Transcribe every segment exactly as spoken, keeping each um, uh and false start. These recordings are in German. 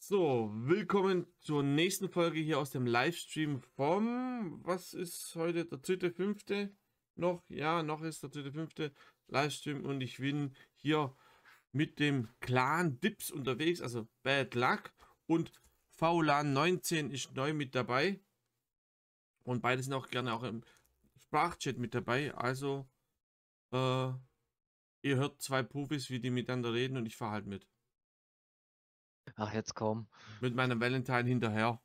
So, willkommen zur nächsten Folge hier aus dem Livestream vom, was ist heute, der dritte, fünfte noch? Ja, noch ist der dritte, fünfte Livestream und ich bin hier mit dem Clan Dips unterwegs, also Bad Luck und V LAN neunzehn ist neu mit dabei und beide sind auch gerne auch im Sprachchat mit dabei, also äh, ihr hört zwei Profis, wie die miteinander reden und ich fahre halt mit. Ach, jetzt komm. Mit meinem Valentine hinterher.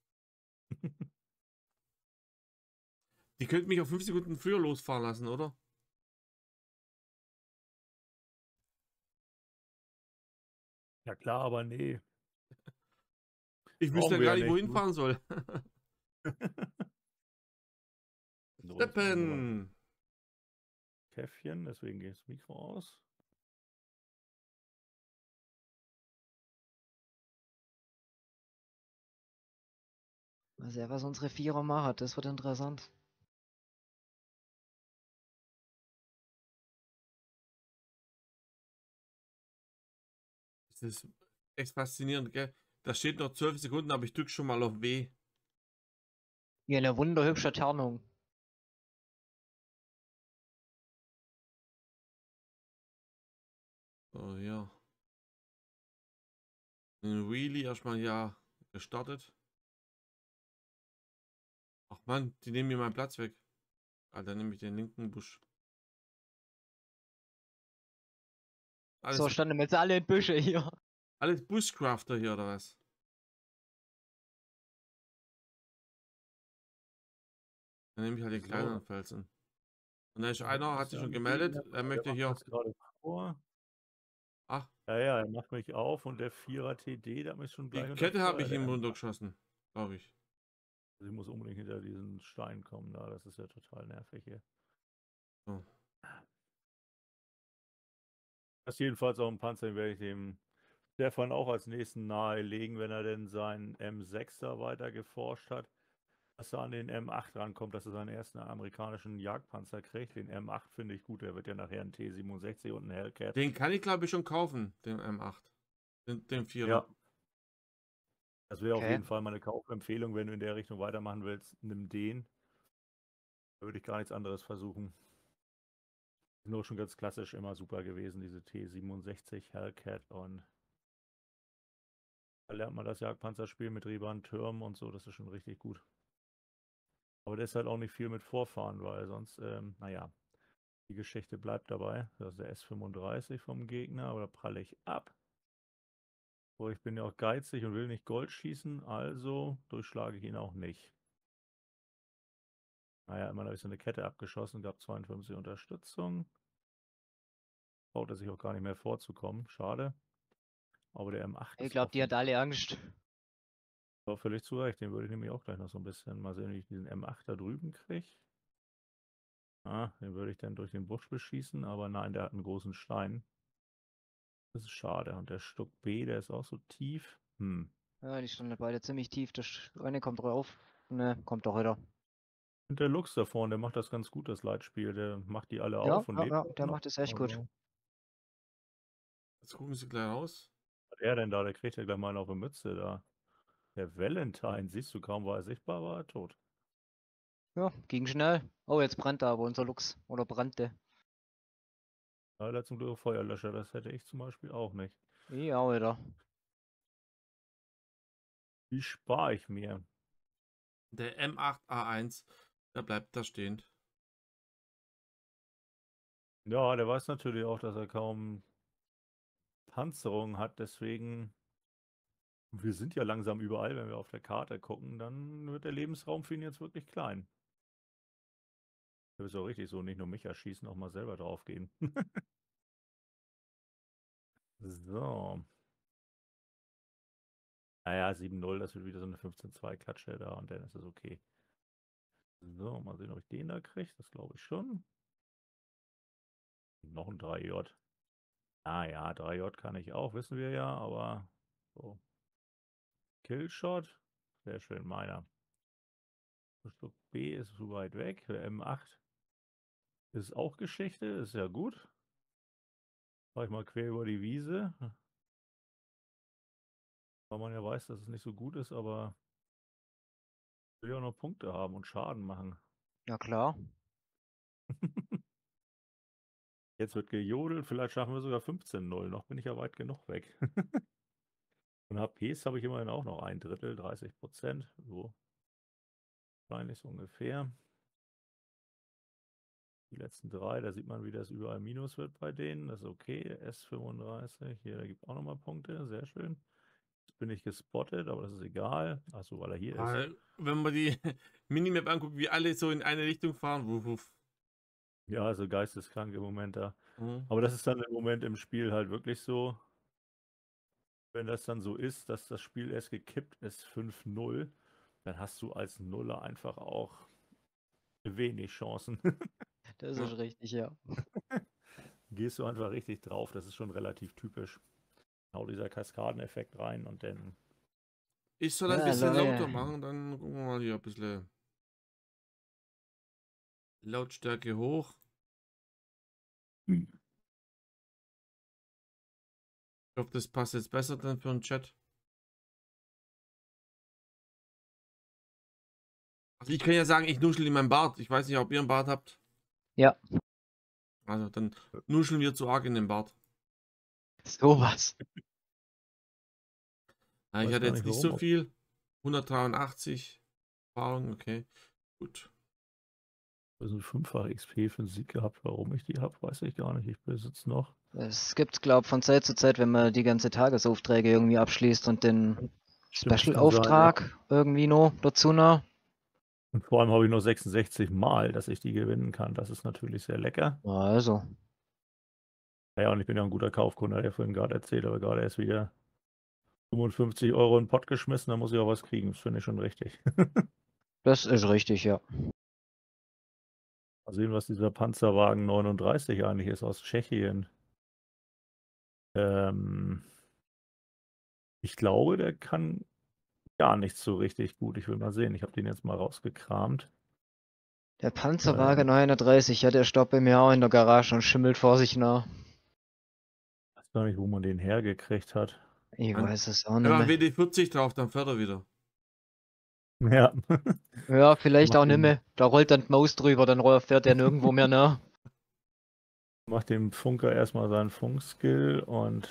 Die könnten mich auch fünf Sekunden früher losfahren lassen, oder? Ja klar, aber nee. Ich wüsste Brauchen ja wir gar ja nicht, nicht. wohin fahren soll. So, jetzt machen wir mal ein Steppen! Käffchen, deswegen geht das Mikro aus. Mal sehen, was unsere Vierer machen. Das wird interessant. Das ist echt faszinierend, gell? Da steht noch zwölf Sekunden, aber ich drücke schon mal auf W. Hier eine wunderhübsche Tarnung. So, ja. Den Wheelie erstmal ja gestartet. Ach man, die nehmen mir meinen Platz weg. Alter, nehme ich den linken Busch. So, Alles, standen jetzt alle in Büsche hier. alles Bushcrafter hier, oder was? Dann nehme ich halt den kleineren So, Felsen. Und da ist da hinten einer, hat ist sich der schon andere gemeldet. Gegner. Er Der möchte macht hier. das gerade vor. Ach, Ja, ja, er macht mich auf und der Vierer T D, der mich schon gleich die unter Kette habe Feuer. ich Der ihm M acht. runtergeschossen. Glaube ich. Also ich muss unbedingt hinter diesen Stein kommen da. Das ist ja total nervig hier. So. Das ist jedenfalls auch ein Panzer, den werde ich dem Stefan auch als nächsten nahelegen, wenn er denn seinen M sechser weiter geforscht hat, dass er an den M acht rankommt, dass er seinen ersten amerikanischen Jagdpanzer kriegt. Den M acht finde ich gut, der wird ja nachher ein T siebenundsechzig und ein Hellcat. Den kann ich glaube ich schon kaufen, den M acht. Den, den Vierer. Ja, das wäre auf Okay. jeden Fall meine Kaufempfehlung, wenn du in der Richtung weitermachen willst, nimm den. Da würde ich gar nichts anderes versuchen. Sind auch schon ganz klassisch immer super gewesen, diese T siebenundsechzig, Hellcat, und da lernt man das Jagdpanzerspiel mit Riemann, Türmen und so, das ist schon richtig gut. Aber der ist halt auch nicht viel mit Vorfahren, weil sonst, ähm, naja, die Geschichte bleibt dabei. Das ist der S fünfunddreißig vom Gegner, aber da pralle ich ab. So, ich bin ja auch geizig und will nicht Gold schießen, also durchschlage ich ihn auch nicht. Naja, immerhin habe ich so eine Kette abgeschossen, gab zweiundfünfzig Unterstützung. Traut er sich auch gar nicht mehr vorzukommen, schade. Aber der M acht Ich ist glaube, die offen. hat alle Angst. Aber völlig zu Recht, den würde ich nämlich auch gleich noch so ein bisschen mal sehen, wie ich diesen M acht da drüben kriege. Ah, den würde ich dann durch den Busch beschießen, aber nein, der hat einen großen Stein. Das ist schade. Und der Stuck B, der ist auch so tief. Hm. Ja, die standen beide ziemlich tief. Das eine kommt drauf. Ne, kommt doch wieder. Und der Lux da vorne, der macht das ganz gut, das Leitspiel. Der macht die alle Ja, auf und ja, lebt ja, auch der noch. macht es echt gut. Also, Jetzt gucken Sie gleich raus. was hat er denn da? Der kriegt ja gleich mal auf eine Mütze da. Der Valentine, siehst du, kaum war er sichtbar, war er tot. Ja, ging schnell. Oh, jetzt brennt da aber unser Lux. Oder brannte. Ja, der hat zum Glück Feuerlöscher, das hätte ich zum Beispiel auch nicht. Ja, wieder. Wie spare ich mir? Der M acht A eins, der bleibt da stehen. Ja, der weiß natürlich auch, dass er kaum Panzerung hat, deswegen, wir sind ja langsam überall, wenn wir auf der Karte gucken, dann wird der Lebensraum für ihn jetzt wirklich klein. Das ist auch richtig so, nicht nur mich erschießen, auch mal selber draufgehen. So. Naja, sieben null, das wird wieder so eine fünfzehn zwei Klatsche da und dann ist es okay. So, mal sehen, ob ich den da kriege. Das glaube ich schon. Noch ein drei J. Ah ja, drei J kann ich auch, wissen wir ja, aber so. Killshot. Sehr schön, meiner. Stück B ist zu weit weg. Der M acht ist auch Geschichte, ist ja gut. Fahr ich mal quer über die Wiese. weil man ja weiß, dass es nicht so gut ist, aber will ja auch noch Punkte haben und Schaden machen. Ja klar. Jetzt wird gejodelt, vielleicht schaffen wir sogar fünfzehn null. Noch bin ich ja weit genug weg. Und H Ps habe ich immerhin auch noch ein Drittel, dreißig Prozent. So. Wahrscheinlich so ungefähr. Die letzten drei, da sieht man, wie das überall Minus wird bei denen. Das ist okay. S fünfunddreißig, hier, da gibt es auch nochmal Punkte. Sehr schön. Jetzt bin ich gespottet, aber das ist egal. Achso, weil er hier ist. Ah, wenn man die Minimap anguckt, wie alle so in eine Richtung fahren. Wuff, wuff. Ja, also geisteskrank im Moment da. Mhm. Aber das ist dann im Moment im Spiel halt wirklich so. Wenn das dann so ist, dass das Spiel erst gekippt ist, fünf null, dann hast du als Nuller einfach auch wenig Chancen. Das Ja. ist richtig, ja. Gehst du einfach richtig drauf, das ist schon relativ typisch. Hau dieser Kaskadeneffekt rein und dann. Ich soll ein Ja, bisschen Leute. lauter machen, dann gucken wir mal hier ein bisschen Lautstärke hoch. Hm. Ich hoffe, das passt jetzt besser dann für den Chat. Also ich kann ja sagen, ich nuschel in meinem Bart. Ich weiß nicht, ob ihr einen Bart habt. Ja. Also dann nuscheln wir zu arg in den Bart. Sowas. Ja, ich Weiß hatte gar jetzt nicht, nicht warum. so viel. hundertdreiundachtzig Erfahrung, okay. Gut. Also fünffach X P für den Sieg gehabt. Warum ich die habe, weiß ich gar nicht. Ich besitze noch. Es gibt, glaube ich, von Zeit zu Zeit, wenn man die ganze Tagesaufträge irgendwie abschließt und den Stimmt, das kann sein, Special-Auftrag irgendwie noch dazu noch. Und vor allem habe ich nur sechsundsechzig Mal, dass ich die gewinnen kann. Das ist natürlich sehr lecker. Also. Ja, und ich bin ja ein guter Kaufkunde, hat er vorhin gerade erzählt, aber gerade erst wieder fünfundfünfzig Euro in den Pott geschmissen, da muss ich auch was kriegen. Das finde ich schon richtig. Das ist richtig, ja. Mal sehen, was dieser Panzerwagen neununddreißig eigentlich ist aus Tschechien. Ähm, ich glaube, der kann gar nicht so richtig gut. Ich will mal sehen. Ich habe den jetzt mal rausgekramt. Der Panzerwagen neununddreißig, ja, der stoppt bei mir auch in der Garage und schimmelt vor sich nach. Ich weiß gar nicht, wo man den hergekriegt hat. Ich An- weiß es auch Wenn nicht man mehr. W D vierzig drauf, dann fährt er wieder. Ja. Ja, vielleicht Mach auch nicht den- mehr. Da rollt dann die Maus drüber, dann roll- fährt der nirgendwo mehr nach. Macht dem Funker erstmal seinen Funkskill und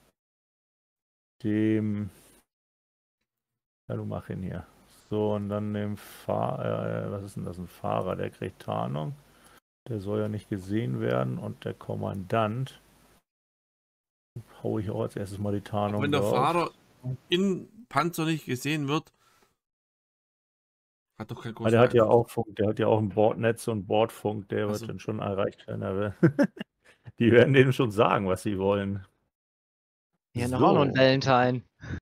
dem. Ja, du mach ihn hier. So, und dann dem Fahrer. Äh, was ist denn das? Ein Fahrer, der kriegt Tarnung. Der soll ja nicht gesehen werden. Und der Kommandant. Hau ich auch als erstes mal die Tarnung Wenn der drauf. Fahrer in Panzer nicht gesehen wird, hat doch keinen Aber großen der hat ja Einfluss. auch Funk, der hat ja auch ein Bordnetz und Bordfunk, der Also- wird dann schon erreicht werden. Aber die werden denen schon sagen, was sie wollen. Ja, noch auch noch ein So. Valentine.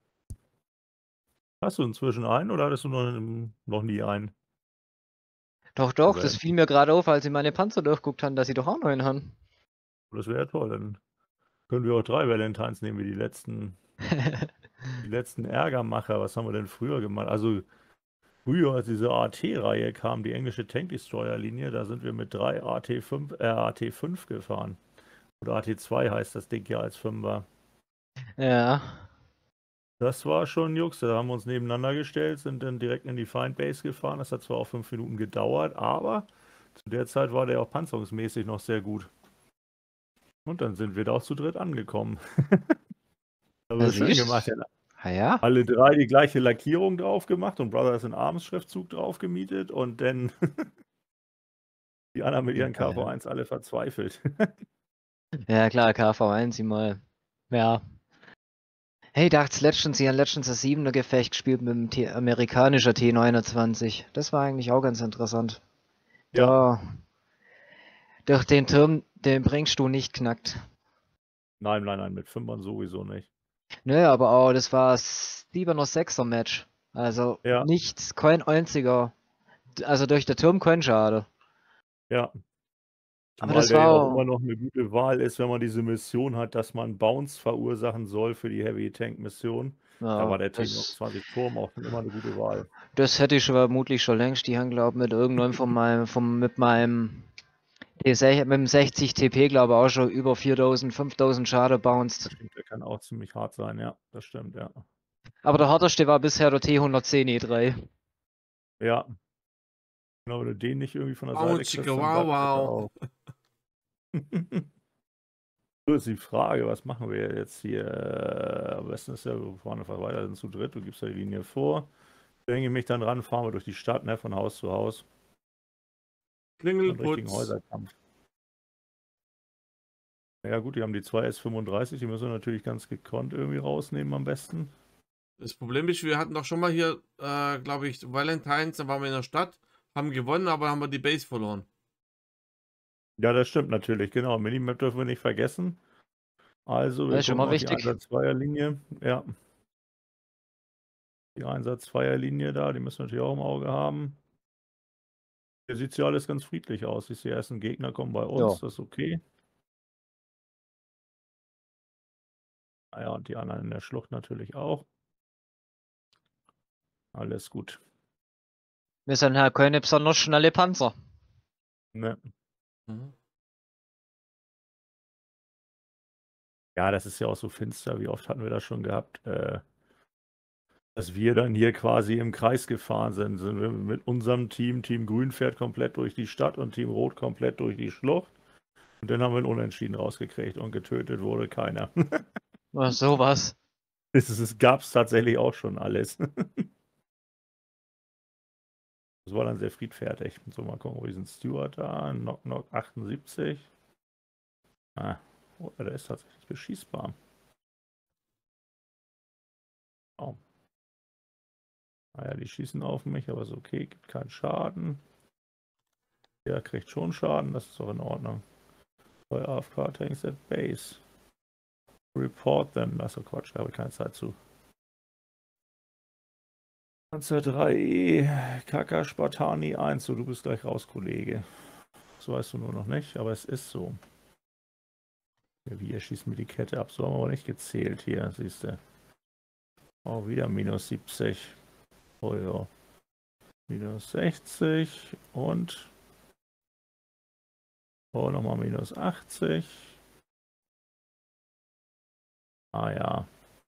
Hast du inzwischen einen oder hattest du noch, noch nie einen? Doch, doch, Val- das fiel mir gerade auf, als ich meine Panzer durchguckt haben, dass sie doch auch noch einen haben. Das wäre ja toll. Dann können wir auch drei Valentines nehmen, wie die letzten, die letzten Ärgermacher. Was haben wir denn früher gemacht? Also früher, als diese A T-Reihe kam, die englische Tank Destroyer-Linie, da sind wir mit drei A T fünf, äh, A T fünf gefahren. Oder A T zwei heißt das Ding ja als Fünfer. Ja. Das war schon Jux. Da haben wir uns nebeneinander gestellt, sind dann direkt in die Feindbase gefahren. Das hat zwar auch fünf Minuten gedauert, aber zu der Zeit war der auch panzerungsmäßig noch sehr gut. Und dann sind wir da auch zu dritt angekommen. Das Ja, war schön siehst. gemacht. Ja. Ah ja. Alle drei die gleiche Lackierung drauf gemacht und Brothers in Arms Schriftzug drauf gemietet und dann die anderen mit ihren Ja, K V eins alle verzweifelt. Ja, klar, K V eins mal. Ja. Hey, dacht's letztens, sie haben letztens das siebener Gefecht gespielt mit dem T amerikanischer T neunundzwanzig. Das war eigentlich auch ganz interessant. Da. Durch den Turm, den bringst du nicht knackt. Nein, nein, nein, mit Fünfern sowieso nicht. Nö, aber auch, das war siebener sechser Match. Also Ja. nichts, kein einziger. Also durch den Turm kein Schade. Ja. Aber Zumal das der ja war auch auch- immer noch eine gute Wahl ist, wenn man diese Mission hat, dass man Bounce verursachen soll für die Heavy Tank Mission. Da Ja, war der T das, neunundzwanzig Turm auch schon immer eine gute Wahl. das hätte ich schon vermutlich schon längst. Die haben, glaube ich, mit irgendeinem von meinem, vom, mit meinem, mit dem sechzig T P, glaube ich, auch schon über viertausend, fünftausend Schade bounced. Das stimmt, der kann auch ziemlich hart sein, ja, das stimmt, ja. Aber der härteste war bisher der T hundertzehn E drei. Ja. Genau, wenn du den nicht irgendwie von der Wow, Seite kriegst, chicka, dann wow, bleibt der da wow. auch. So ist die Frage, was machen wir jetzt hier? Am besten ist ja, wir fahren einfach weiter, sind zu dritt, du gibst ja die Linie vor. Hänge mich dann ran, fahren wir durch die Stadt, ne, von Haus zu Haus. Einen richtigen Klingelputz. Häuserkampf. Ja gut, die haben die zwei S fünfunddreißig, die müssen wir natürlich ganz gekonnt irgendwie rausnehmen am besten. Das Problem ist, wir hatten doch schon mal hier, äh, glaube ich, Valentines, da waren wir in der Stadt, haben gewonnen, aber haben wir die Base verloren. Ja, das stimmt natürlich, genau. Minimap dürfen wir nicht vergessen. Also, wir Das ist gucken immer auf die wichtig. Einsatz-Zweier-Linie. Ja. Die Einsatz-Zweier-Linie da, die müssen wir natürlich auch im Auge haben. Hier sieht ja alles ganz friedlich aus. Ich sehe, die ersten Gegner kommen bei uns, Ja. das ist okay. Naja, und die anderen in der Schlucht natürlich auch. Alles gut. Wir sind ja keine besonders schnelle Panzer. Ne. Mhm. Ja, das ist ja auch so finster. Wie oft hatten wir das schon gehabt, äh, dass wir dann hier quasi im Kreis gefahren sind. Sind wir mit unserem Team, Team Grün fährt komplett durch die Stadt und Team Rot komplett durch die Schlucht. Und dann haben wir einen Unentschieden rausgekriegt und getötet wurde keiner. Oder sowas. Es gab es tatsächlich auch schon alles. Das war dann sehr friedfertig. So, mal gucken, wo ist ein Steward da? Knock Knock achtundsiebzig. Ah, oh, der ist tatsächlich beschießbar. Oh. Naja, die schießen auf mich, aber ist okay, gibt keinen Schaden. Der kriegt schon Schaden, das ist doch in Ordnung. Bei A F K Tanks at Base. Report them. Achso, Quatsch, da habe ich keine Zeit zu. Panzer drei E, Kaka Spartani eins. So, du bist gleich raus, Kollege. Das weißt du nur noch nicht, aber es ist so. Ja, wie, er schießt mir die Kette ab. So haben wir aber nicht gezählt hier, siehst du. Oh, wieder minus siebzig. Oh ja. Minus sechzig und oh, nochmal minus achtzig. Ah ja.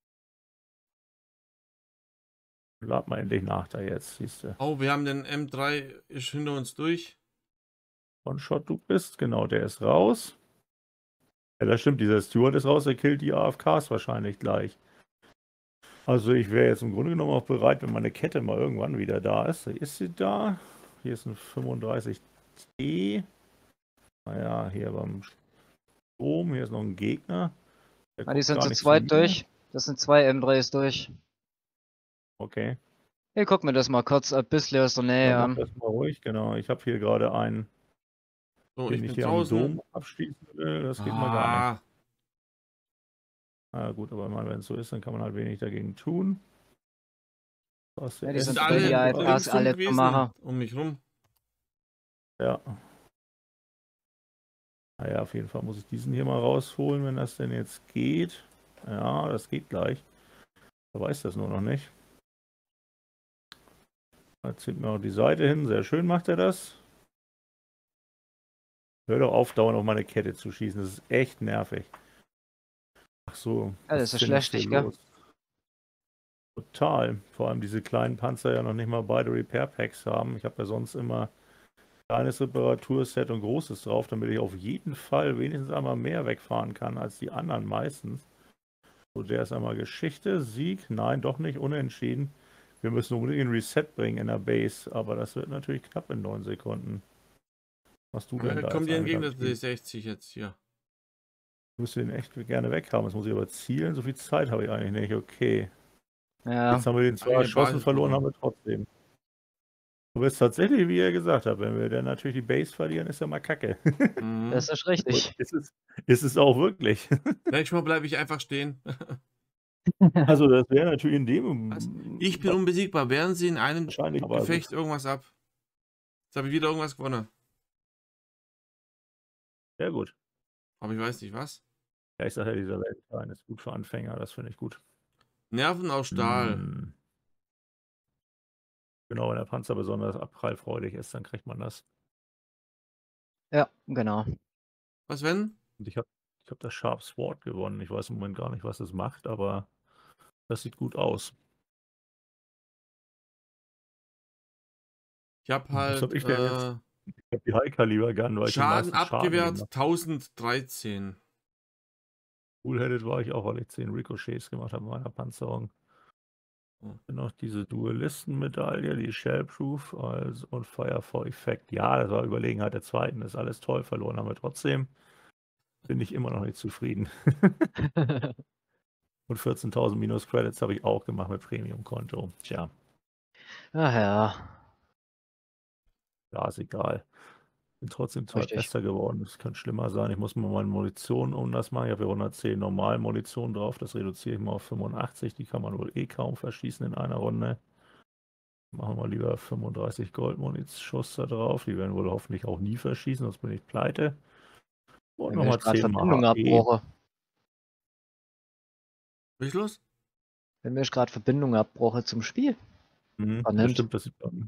Lad mal endlich nach da jetzt, siehst du. Oh, wir haben den M drei, ist hinter uns durch. One-Shot du bist, genau, der ist raus. Ja, das stimmt, dieser Steward ist raus, der killt die A F Ks wahrscheinlich gleich. Also ich wäre jetzt im Grunde genommen auch bereit, wenn meine Kette mal irgendwann wieder da ist. Ist sie da? Hier ist ein fünfunddreißig T. Naja, hier beim Strom, hier ist noch ein Gegner. Der Ah, die guckt sind gar zu nicht zu zweit mir. durch. Das sind zwei M dreis durch. Okay. Ich guck mir das mal kurz ein bisschen aus der Nähe Ja, mach an. das mal ruhig, genau. Ich habe hier gerade einen, So, den ich ich bin hier am draußen. Dom abschließen will. Das geht mal gar nicht. Ah, Na gut, aber wenn es so ist, dann kann man halt wenig dagegen tun. Was Ja, der die die S sind sind drin, die alle A F Ks ringsum alle zu gewesen, machen. um mich rum. Ja. Naja, auf jeden Fall muss ich diesen hier mal rausholen, wenn das denn jetzt geht. Ja, das geht gleich. Er weiß das nur noch nicht. Da zieht mir auch die Seite hin. Sehr schön macht er das. Hör doch auf, dauernd auf meine Kette zu schießen. Das ist echt nervig. Ach so. Ja, das ist schlechtig, gell? Total. Vor allem diese kleinen Panzer ja noch nicht mal beide Repair Packs haben. Ich habe ja sonst immer kleines Reparaturset und großes drauf, damit ich auf jeden Fall wenigstens einmal mehr wegfahren kann als die anderen meistens. So, der ist einmal Geschichte, Sieg, nein, doch nicht, unentschieden. Wir müssen unbedingt ein Reset bringen in der Base, aber das wird natürlich knapp in neun Sekunden. Was du denn Ja, da kommt dir jetzt entgegen, eigentlich der T sechzig jetzt hier. Ich müsste den echt gerne weghaben. Das muss ich aber zielen. So viel Zeit habe ich eigentlich nicht. Okay. Ja. Jetzt haben wir den zwar Eine erschossen, Basis verloren verloren. haben wir trotzdem. Aber es ist tatsächlich, wie er gesagt hat, wenn wir dann natürlich die Base verlieren, ist ja mal kacke. Mhm. Das ist richtig. ist, es, ist es auch wirklich. Nächstes Mal bleibe ich einfach stehen. Also das wäre natürlich in Was? dem Ich bin unbesiegbar. Wehren Sie in einem wahrscheinlich, aber Gefecht irgendwas ab. Jetzt habe ich wieder irgendwas gewonnen. sehr gut. Aber ich weiß nicht was. Ja, ich sage ja, dieser Weltverein ist gut für Anfänger, das finde ich gut. Nerven aus Stahl. Hm. Genau, wenn der Panzer besonders abprallfreudig ist, dann kriegt man das. Ja, genau. Was wenn? Und ich habe ich hab das Sharp Sword gewonnen. Ich weiß im Moment gar nicht, was es macht, aber das sieht gut aus. Ich habe Was halt habe ich denn jetzt? äh, Ich habe die High-Kaliber-Gun, weil ich den Schaden meisten Schaden abgewehrt gemacht. tausenddreizehn. Cool-headed war ich auch, weil ich zehn Ricochets gemacht habe in meiner Panzerung. Hm. Dann noch diese Duelisten-Medaille, die Shellproof also, und Fire for Effect. Ja, das war Überlegenheit der Zweiten, ist alles toll, verloren haben wir trotzdem. Bin ich immer noch nicht zufrieden. Und vierzehntausend Minus-Credits habe ich auch gemacht mit Premium-Konto. Tja, Ach ja, ja, ist egal. Bin trotzdem zwar richtig. besser geworden, es kann schlimmer sein. Ich muss mal meine Munition anders machen. Ich habe hier hundertzehn normal Munition drauf, das reduziere ich mal auf fünfundachtzig. Die kann man wohl eh kaum verschießen in einer Runde. Machen wir lieber fünfunddreißig Goldmunits-Schuss da drauf. Die werden wohl hoffentlich auch nie verschießen, sonst bin ich pleite. Und Bei mir nochmal ist gerade zehn mal Verbindung H E. abbrochen. Was ist los? Bei mir ist gerade Verbindung abbrochen zum Spiel. Mhm, Spannend. bestimmt, dass ich dann.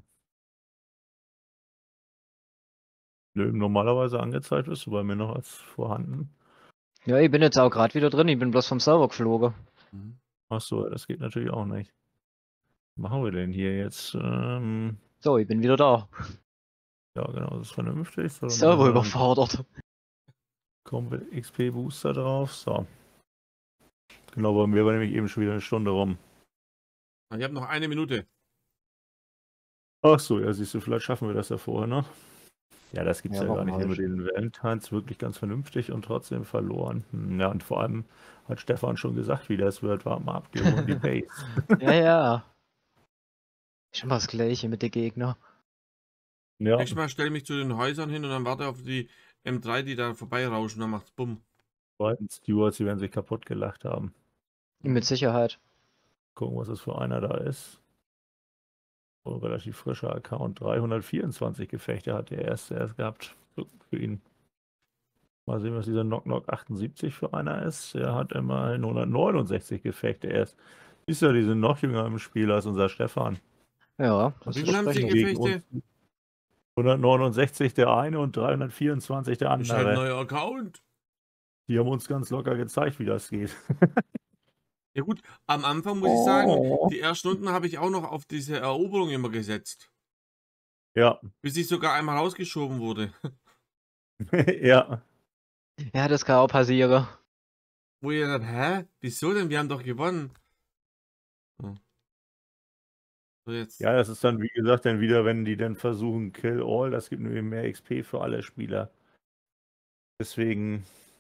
Nö, normalerweise angezeigt ist, bei mir noch als vorhanden. Ja, ich bin jetzt auch gerade wieder drin. Ich bin bloß vom Server geflogen. Mhm. Achso, das geht natürlich auch nicht. Was machen wir denn hier jetzt? Ähm, So, ich bin wieder da. ja, genau, das ist vernünftig. So, dann Server machen wir überfordert. Combat X P Booster drauf. So. Genau, bei mir war nämlich eben schon wieder eine Stunde rum. Ich habe noch eine Minute. Achso, ja, siehst du, vielleicht schaffen wir das ja vorher noch. Ja, das gibt's Ja, ja, gar warum nicht hier halt? mit den Valentines. Wirklich ganz vernünftig und trotzdem verloren. Hm, Ja, und vor allem hat Stefan schon gesagt, wie das wird. Warte mal ab, die holen die Base. Ja, ja. Ist immer das Gleiche mit den Gegnern. Ja, Nächstes Mal stelle ich mich zu den Häusern hin und dann warte auf die M drei, die da vorbeirauschen. Dann macht's bumm. zweiten Stewards, die werden sich kaputt gelacht haben. Mit Sicherheit. Gucken, was das für einer da ist. Oh, relativ frischer Account. dreihundertvierundzwanzig Gefechte hat der erste erst gehabt für ihn. Mal sehen, was dieser Knock Knock achtundsiebzig für einer ist. Er hat immerhin hundertneunundsechzig Gefechte erst. Ist ja diese noch jünger im Spiel als unser Stefan. Ja, das Wie ist viel haben Sie richtig. Gegen Gefechte? uns hundertneunundsechzig der eine und dreihundertvierundzwanzig der Ist halt ein andere. neuer Account. Die haben uns ganz locker gezeigt, wie das geht. Ja gut, am Anfang muss ich sagen, Oh. die ersten Stunden habe ich auch noch auf diese Eroberung immer gesetzt. Ja, Bis ich sogar einmal rausgeschoben wurde. ja. Ja, das kann auch passieren. Wo ihr dann, hä? Wieso denn? Wir haben doch gewonnen. Hm. So jetzt. Ja, das ist dann, wie gesagt, dann wieder, wenn die dann versuchen, Kill All, das gibt nämlich mehr X P für alle Spieler. Deswegen,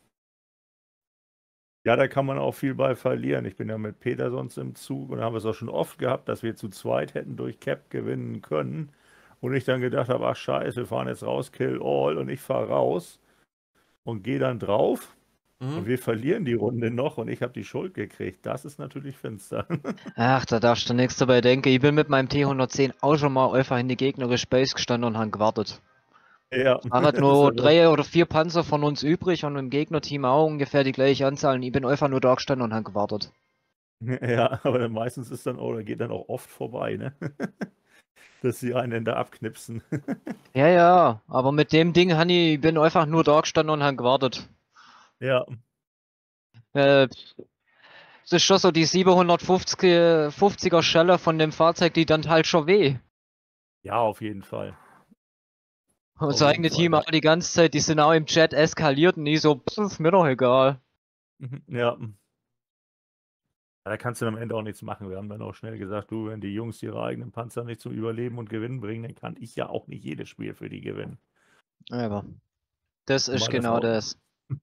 ja, da kann man auch viel bei verlieren. Ich bin ja mit Peter sonst im Zug und haben es auch schon oft gehabt, dass wir zu zweit hätten durch Cap gewinnen können. Und ich dann gedacht habe, ach scheiße, wir fahren jetzt raus, Kill All und ich fahre raus und gehe dann drauf. Mhm. Und wir verlieren die Runde noch und ich habe die Schuld gekriegt. Das ist natürlich finster. Ach, da darfst du nichts dabei denken. Ich bin mit meinem T hundertzehn auch schon mal einfach in die gegnerische Base gestanden und habe gewartet. Ja. Da hat das nur ist drei oder vier Panzer von uns übrig und im Gegnerteam auch ungefähr die gleiche Anzahl. Und ich bin einfach nur da gestanden und habe gewartet. Ja, aber dann meistens ist dann, oder geht dann auch oft vorbei, ne? Dass sie einen da abknipsen. Ja, ja, aber mit dem Ding, Hanni, ich bin einfach nur da gestanden und habe gewartet. Ja. Äh, es ist schon so die siebenhundertfünfziger Schelle von dem Fahrzeug, die dann halt schon weh. Ja, auf jeden Fall. Unser jeden eigenes Fall, Team ja. auch die ganze Zeit, die sind auch im Chat eskaliert und ich so, pff, ist mir doch egal. Mhm, Ja. Ja, da kannst du am Ende auch nichts machen. Wir haben dann auch schnell gesagt, du, wenn die Jungs ihre eigenen Panzer nicht zum Überleben und Gewinnen bringen, dann kann ich ja auch nicht jedes Spiel für die gewinnen. Aber das ist Mal das genau auch. das.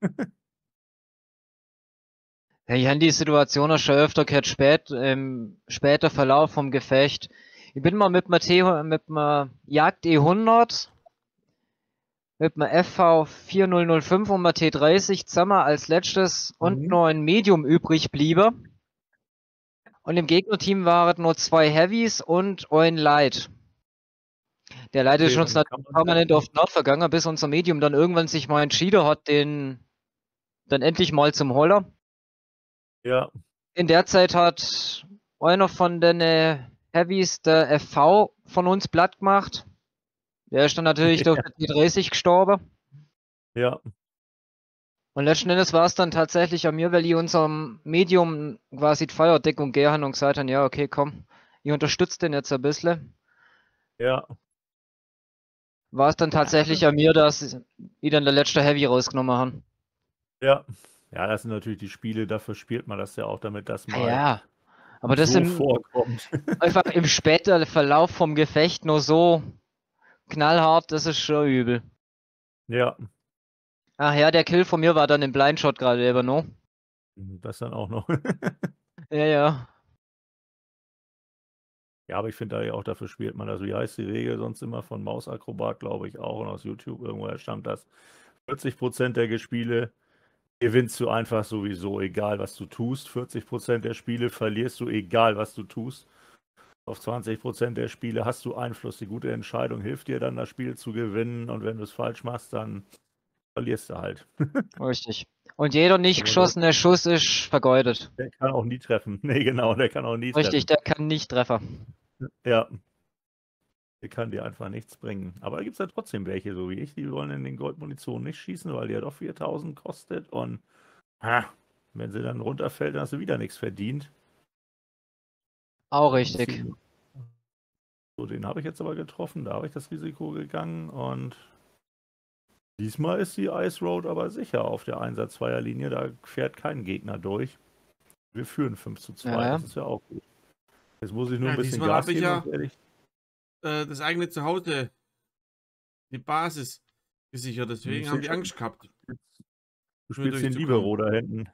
Ja, ich habe die Situation auch schon öfter gehabt, spät, im später Verlauf vom Gefecht. Ich bin mal mit einem mit einem Jagd E hundert, mit einem F V viertausendfünf und einem T dreißig zusammen als letztes und Mhm. nur ein Medium übrig bliebe. Und im Gegnerteam waren nur zwei Heavies und ein Light. Der Light ist Okay, uns dann natürlich kann man permanent auf den Nord vergangen, bis unser Medium dann irgendwann sich mal entschieden hat, den dann endlich mal zum Holler. Ja, In der Zeit hat einer von den äh, Heavies der F V von uns platt gemacht. Der ist dann natürlich durch die T dreißig gestorben. ja, Und letzten Endes war es dann tatsächlich an mir, weil ich unserem Medium quasi die Feuerdeckung gegeben habe und gesagt haben, ja, okay, komm, ich unterstütze den jetzt ein bisschen. ja. war es dann tatsächlich an mir, dass die dann der letzte Heavy rausgenommen haben. Ja. Ja, das sind natürlich die Spiele, dafür spielt man das ja auch, damit das Ah mal ja, aber das so im, vorkommt. einfach im späteren Verlauf vom Gefecht nur so knallhart, das ist schon übel. Ja, Ach ja, der Kill von mir war dann im Blindshot gerade eben noch. das dann auch noch. Ja, ja. Ja, aber ich finde da ja auch, dafür spielt man das. Wie heißt die Regel sonst immer von Mausakrobat, glaube ich auch, und aus YouTube irgendwoher stammt das. vierzig Prozent der Spiele gewinnst du einfach sowieso, egal was du tust. vierzig Prozent der Spiele verlierst du, egal was du tust. Auf zwanzig Prozent der Spiele hast du Einfluss. Die gute Entscheidung hilft dir dann, das Spiel zu gewinnen. Und wenn du es falsch machst, dann verlierst du halt. Richtig. Und jeder nicht Aber geschossene Schuss ist vergeudet. der kann auch nie treffen. Nee, genau, der kann auch nie Richtig, treffen. der kann nicht treffen. Ja. Der kann dir einfach nichts bringen. Aber da gibt es ja trotzdem welche, so wie ich, die wollen in den Goldmunition nicht schießen, weil die ja doch viertausend kostet. Und ah, wenn sie dann runterfällt, dann hast du wieder nichts verdient. Auch richtig. So, den habe ich jetzt aber getroffen, da habe ich das Risiko gegangen und diesmal ist die Ice Road aber sicher auf der Einsatz-Zweier-Linie, da fährt kein Gegner durch. Wir führen fünf zu zwei, Ja, ja. das ist ja auch gut. Jetzt muss ich nur Ja, ein bisschen diesmal Gas habe ich geben ja und ehrlich. äh, das eigene Zuhause, die Basis gesichert. Du Deswegen haben die schon- Angst gehabt. Du nur spielst den durchzukommen. Libero da hinten.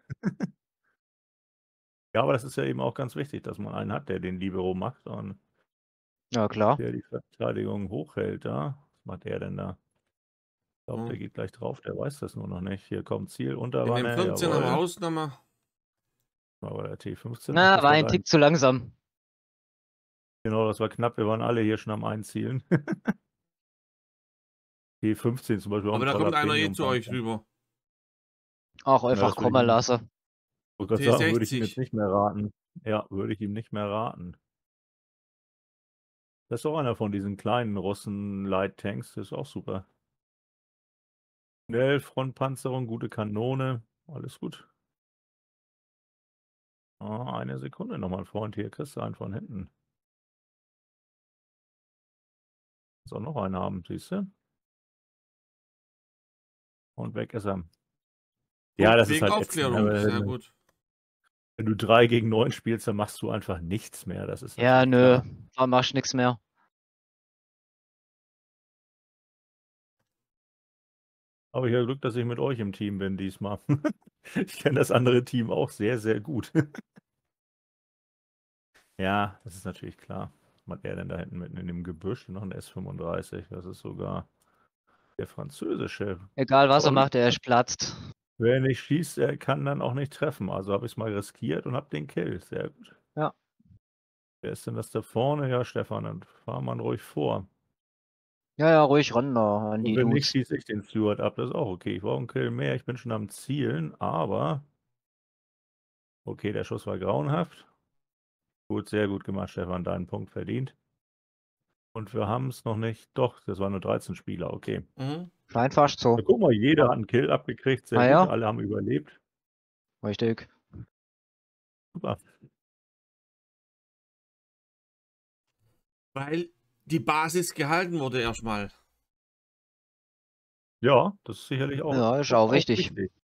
Ja, aber das ist ja eben auch ganz wichtig, dass man einen hat, der den Libero macht und Ja, klar. der die Verteidigung hochhält da. Was macht der denn da? Ich glaube, Ja. der geht gleich drauf, der weiß das nur noch nicht. Hier kommt Ziel, In dem Unterwanne, fünfzehn haben wir jawohl. Ausnahme. Aber der T fünfzehn. Na, das war war ein dein- Tick zu langsam. Genau, das war knapp. Wir waren alle hier schon am Einzielen. T fünfzehn zum Beispiel auch Aber ein da toller kommt einer eh Premium zu euch Panzer. rüber. Auch Ja, einfach das würde kommen ich, lassen. ich wollte T gerade sagen, würde ich ihm jetzt sechzig. nicht mehr raten. Ja, würde ich ihm nicht mehr raten. Das ist auch einer von diesen kleinen Russen Light Tanks, das ist auch super. Schnell, Frontpanzerung, gute Kanone, alles gut. Ah, eine Sekunde noch, mein Freund, hier kriegst du einen von hinten. Muss auch noch einen haben, siehst du? Und weg ist er. Ja, Gut, das ist wegen halt ätzend. Aufklärung. Aber Sehr wenn, gut. wenn du drei gegen neun spielst, dann machst du einfach nichts mehr. Das ist Ja, natürlich nö. klar. Da machst du nichts mehr. Aber ich habe Glück, dass ich mit euch im Team bin diesmal. Ich kenne das andere Team auch sehr, sehr gut. Ja, das ist natürlich klar. Was macht er denn da hinten mitten in dem Gebüsch? Noch ein S fünfunddreißig. Das ist sogar der französische. Egal was er Oh, macht, er ist platzt. wer nicht schießt, er kann dann auch nicht treffen. Also habe ich es mal riskiert und habe den Kill. Sehr gut. Ja. Wer ist denn das da vorne? Ja, Stefan, dann fahr mal ruhig vor. Ja, ja, ruhig ran da an Und die wenn nicht, Dudes. schieße ich den Steward ab. Das ist auch okay. Ich brauche einen Kill mehr. Ich bin schon am Zielen, aber okay, der Schuss war grauenhaft. Gut, sehr gut gemacht, Stefan. Deinen Punkt verdient. Und wir haben es noch nicht. Doch, das waren nur dreizehn Spieler. Okay. Mhm. Scheint fast so. Na, guck mal, jeder hat einen Kill abgekriegt. Sehr Ah gut. ja. Alle haben überlebt. Richtig. Super. Weil die Basis gehalten wurde erstmal. Ja, das ist sicherlich auch, Ja, ist auch wichtig.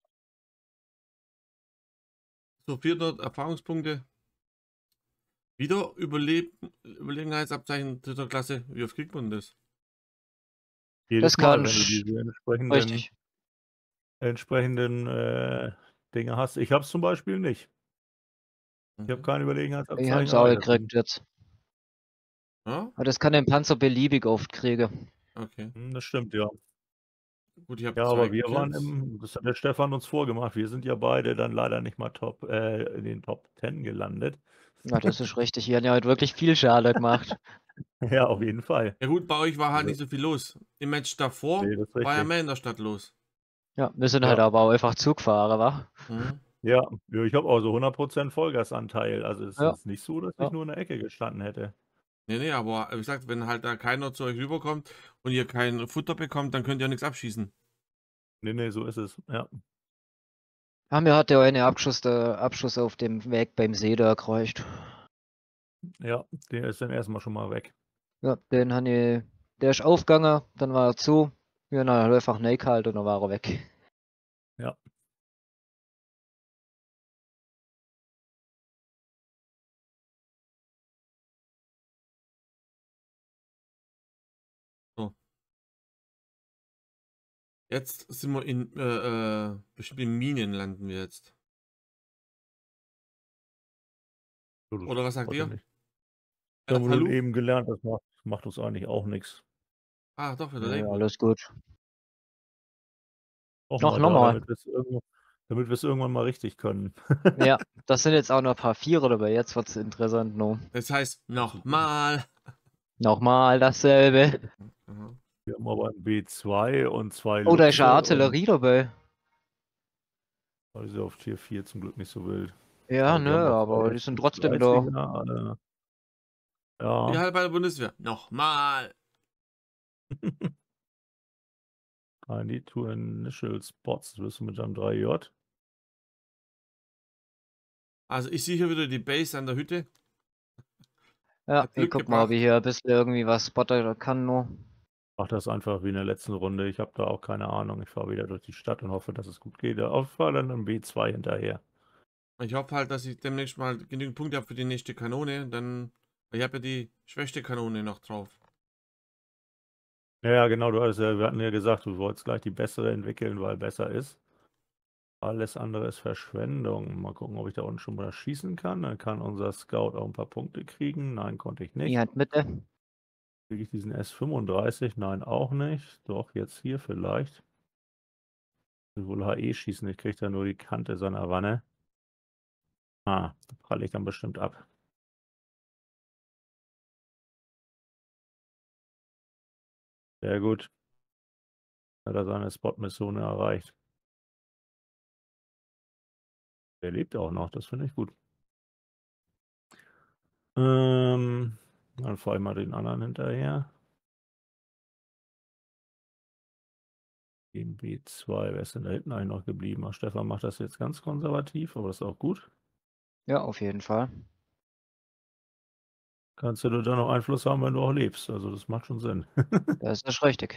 So vierhundert Erfahrungspunkte. Wieder Überleb Überlegenheitsabzeichen dritter Klasse. Wie oft kriegt man das? Jedes Das Mal, kann wenn du sch- diese entsprechenden, Richtig. entsprechenden äh, Dinge hast. Ich habe es zum Beispiel nicht. Ich habe Mhm. keine Ich Überlegenheitsabzeichen. hab's auch erreicht. Das gekriegt jetzt. Ja? Aber das kann den Panzer beliebig oft kriegen. Okay. Hm, Das stimmt, ja. Gut, ich habe Ja, zwei aber wir waren Kills. im, das hat der Stefan uns vorgemacht. Wir sind ja beide dann leider nicht mal top, äh, in den Top zehn gelandet. Ja, das ist richtig. Hier haben ja heute wirklich viel Schade gemacht. Ja, auf jeden Fall. Ja gut, bei euch war halt Also- nicht so viel los. Im Match davor Nee, das ist war ja richtig. mehr in der Stadt los. Ja, wir sind halt Ja. aber auch einfach Zugfahrer, wa? Mhm. Ja, ja, ich habe auch so hundert Prozent Vollgasanteil. Also es Ja. ist nicht so, dass Ja. ich nur in der Ecke gestanden hätte. Nee, nee, aber wie gesagt, wenn halt da keiner zu euch rüberkommt und ihr kein Futter bekommt, dann könnt ihr auch nichts abschießen. Nee, nee, so ist es. Ja. Ah, mir hat der eine Abschuss, der Abschuss auf dem Weg beim See da gereicht. Ja, der ist dann erstmal schon mal weg. Ja, den habe ich Der ist aufgegangen, dann war er zu. Ja, dann hat er einfach reingehalten und dann war er weg. Ja. Jetzt sind wir in äh, äh, bestimmten Minen landen wir jetzt. So, das Oder was sagt weiß ihr? ich nicht. Äh, Wir haben Hallo? nun eben gelernt, das macht, macht uns eigentlich auch nichts. Ah, doch, wieder Ja, Lakewood. alles gut. Auch Noch mal da, nochmal. damit wir es irgendwann, damit wir es irgendwann mal richtig können. Ja, das sind jetzt auch noch ein paar Vierer dabei. Jetzt wird's interessant, no. Das heißt, nochmal. Nochmal dasselbe. Aha. Wir haben aber ein B zwei und zwei Oh, da ist Luchse ja und Artillerie dabei. das ist ja auf Tier vier zum Glück nicht so wild. Ja, Aber die ne, haben noch zwei aber die sind trotzdem da. S dreißiger, äh, Ja, Ja, bei der Bundeswehr. Nochmal. I need to initial spots. Das wirst du mit deinem drei J. Also ich sehe hier wieder die Base an der Hütte. Ja, Hat ich Glück guck mal, ob gebracht. ich hier ein bisschen irgendwie was spotter kann, no. Mach das einfach wie in der letzten Runde. Ich habe da auch keine Ahnung. Ich fahre wieder durch die Stadt und hoffe, dass es gut geht. Auf fahre dann ein B zwei hinterher. Ich hoffe halt, dass ich demnächst mal genügend Punkte habe für die nächste Kanone. Dann, ich habe ja die schwächste Kanone noch drauf. Ja, ja, genau. Du hattest ja, wir hatten ja gesagt, du wolltest gleich die bessere entwickeln, weil besser ist. Alles andere ist Verschwendung. Mal gucken, ob ich da unten schon mal schießen kann. Dann kann unser Scout auch ein paar Punkte kriegen. Nein, konnte ich nicht. Die hat Mitte. Kriege ich diesen S fünfunddreißig? Nein, auch nicht. Doch, jetzt hier vielleicht. Ich will wohl H E schießen. Ich kriege da nur die Kante seiner Wanne. Ah, da pralle ich dann bestimmt ab. Sehr gut. Hat er seine Spot-Mission erreicht. Der lebt auch noch, das finde ich gut. Ähm, dann fahre ich mal den anderen hinterher. Den B zwei, wer ist denn da hinten eigentlich noch geblieben? Ach, Stefan macht das jetzt ganz konservativ, aber das ist auch gut. Ja, auf jeden Fall. Kannst du da noch Einfluss haben, wenn du auch lebst. Also das macht schon Sinn. Das ist richtig.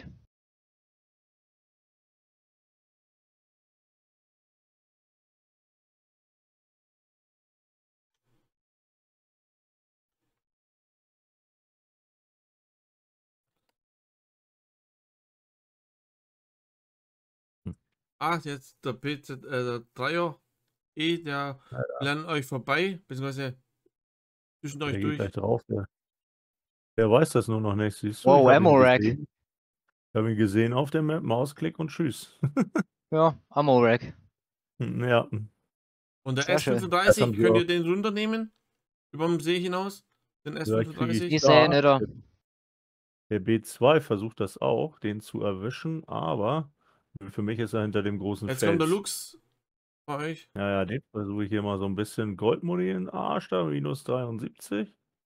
Ah, jetzt der B Z, äh, der Dreier E, der Ja, lernt euch vorbei, beziehungsweise zwischen der euch geht durch. gleich drauf. Der, der weiß das nur noch nicht, siehst du? Wow, ich habe ihn Ammo-Rack. gesehen. Ich habe ihn gesehen auf der Map, Mausklick und tschüss. Ja, Ammo-Rack. Ja, Und der Sehr schön. das S fünfunddreißig, haben sie könnt auch. ihr den runternehmen? Über dem See hinaus? Den Vielleicht kriege ich S fünfunddreißig? Die sehe da. nicht da. Der B zwei versucht das auch, den zu erwischen, aber für mich ist er hinter dem großen Jetzt kommt der Fels. Lux bei euch. Ja, ja, den versuche ich hier mal so ein bisschen Goldmodi in den Arsch da, minus dreiundsiebzig.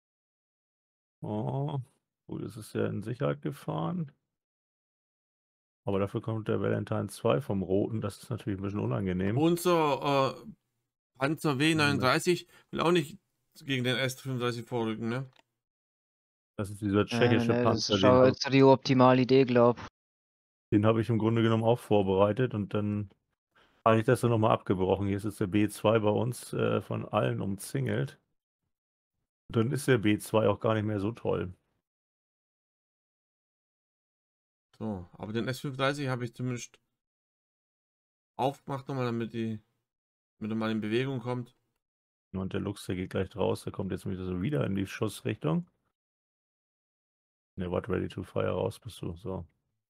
Oh, gut, es ist ja in Sicherheit gefahren. Aber dafür kommt der Valentine zwei vom Roten, das ist natürlich ein bisschen unangenehm. Unser äh, Panzer W neununddreißig will auch nicht gegen den S fünfunddreißig vorrücken, ne? Das ist dieser Äh, tschechische ne, das Panzer, ist den auch habe jetzt so die optimale Idee, glaub. den hab ich im Grunde genommen auch vorbereitet und dann habe ich das dann nochmal abgebrochen. Hier ist jetzt der B zwei bei uns äh, von allen umzingelt. Und dann ist der B zwei auch gar nicht mehr so toll. So, aber den S fünfunddreißig habe ich zumindest aufgemacht nochmal, damit die, damit er mal in Bewegung kommt. Und der Lux, der geht gleich raus, der kommt jetzt wieder so wieder in die Schussrichtung. Ne, warte, ready to fire, raus bist du. So.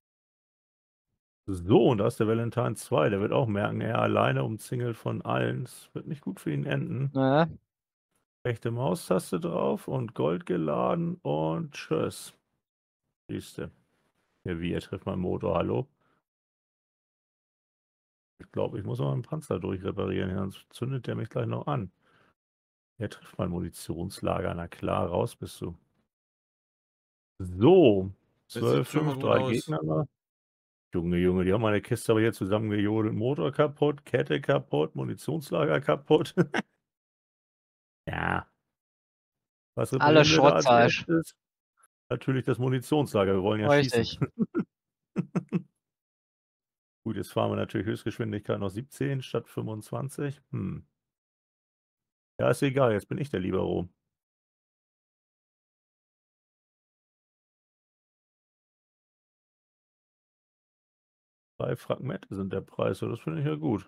So, und da ist der Valentine zwei. Der wird auch merken, er alleine umzingelt von allen. Es wird nicht gut für ihn enden. Naja. Rechte Maustaste drauf und Gold geladen und tschüss. Siehste. Ja, wie, er trifft meinen Motor, hallo? Ich glaube, ich muss mal meinen Panzer durchreparieren, sonst zündet der mich gleich noch an. Er trifft mein Munitionslager, na klar, raus bist du. So, Das sieht zwölf, schon mal fünf, gut drei aus. Gegner noch. Junge, Junge, die haben meine Kiste aber hier zusammengejodelt. Motor kaputt, Kette kaputt, Munitionslager kaputt. Ja. Was Alles reparieren wir da Schrott, als sag ich. erstes? Natürlich das Munitionslager, wir wollen ja Richtig. schießen. Gut, jetzt fahren wir natürlich Höchstgeschwindigkeit noch siebzehn statt fünfundzwanzig. Hm. Ja, ist egal, jetzt bin ich der Libero. drei Fragmente sind der Preis, so das finde ich ja gut.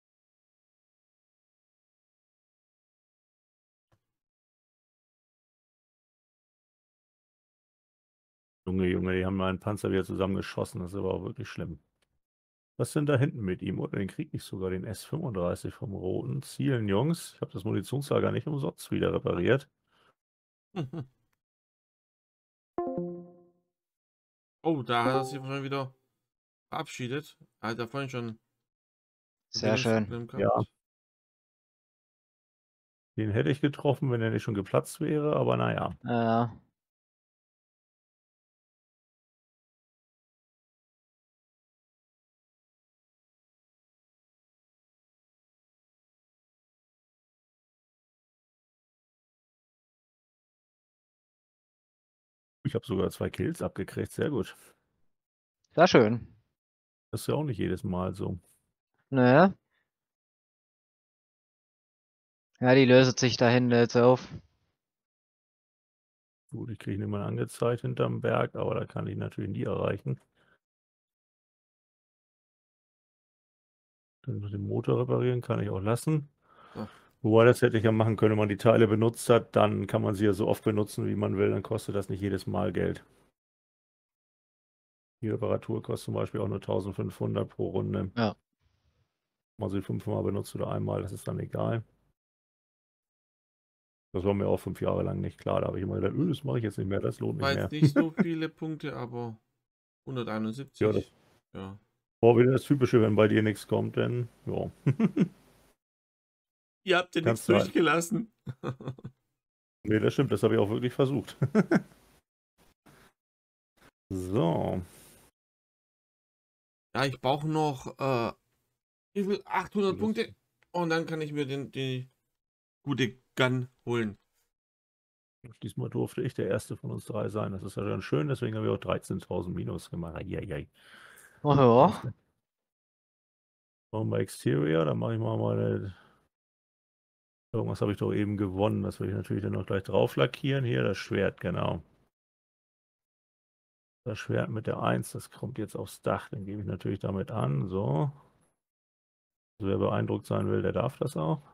Junge, Junge, die haben meinen Panzer wieder zusammengeschossen, das ist aber auch wirklich schlimm. Was ist denn da hinten mit ihm? Oder den kriege ich sogar, den S fünfunddreißig vom Roten. Zielen, Jungs. Ich habe das Munitionslager nicht umsonst wieder repariert. Oh, da hat er sich wahrscheinlich wieder verabschiedet. Er hat ja vorhin schon Sehr schön. Verbindungsproblem Ja. gehabt. Den hätte ich getroffen, wenn er nicht schon geplatzt wäre, aber naja. Ja. Ich habe sogar zwei Kills abgekriegt, sehr gut. Sehr schön. Das ist ja auch nicht jedes Mal so. Naja. Ja, die löst sich da hinten jetzt auf. Gut, ich kriege ihn immer angezeigt hinterm Berg, aber da kann ich natürlich nie erreichen. Dann den Motor reparieren kann ich auch lassen. Ja. Wobei, das hätte ich ja machen können, wenn man die Teile benutzt hat, dann kann man sie ja so oft benutzen, wie man will, dann kostet das nicht jedes Mal Geld. Die Reparatur kostet zum Beispiel auch nur eintausendfünfhundert pro Runde. Ja. Ob man sie fünfmal benutzt oder einmal, das ist dann egal. Das war mir auch fünf Jahre lang nicht klar. Da habe ich immer gedacht, öh, das mache ich jetzt nicht mehr, das lohnt War nicht mehr. jetzt nicht so viele Punkte, aber hunderteinundsiebzig. Ja, das Ja. war wieder das Typische, wenn bei dir nichts kommt, denn ja. Ihr habt ja nichts Kannst du halt- durchgelassen. Nee, das stimmt, das habe ich auch wirklich versucht. So. Ja, ich brauche noch äh, ich will achthundert Das- Punkte und dann kann ich mir den, die gute Gun holen. Diesmal durfte ich der Erste von uns drei sein. Das ist ja schon schön, deswegen haben wir auch dreizehntausend Minus gemacht. Eieiei. Oh ja. Machen wir Exterior, dann mache ich mal meine. Irgendwas habe ich doch eben gewonnen. Das will ich natürlich dann noch gleich drauf lackieren. Hier, das Schwert, genau. Das Schwert mit der eins, das kommt jetzt aufs Dach. Dann gebe ich natürlich damit an. So. Also wer beeindruckt sein will, der darf das auch.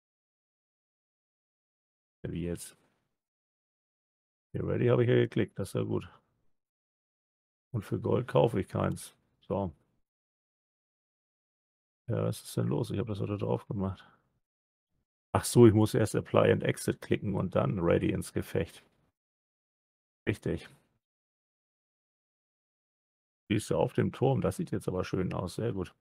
Wie jetzt? Hier, ready habe ich ja geklickt. Das ist ja gut. Und für Gold kaufe ich keins. So. Ja, was ist denn los? Ich habe das heute drauf gemacht. Ach so, ich muss erst Apply and Exit klicken und dann Ready ins Gefecht. Richtig. Siehst du auf dem Turm, das sieht jetzt aber schön aus, sehr gut.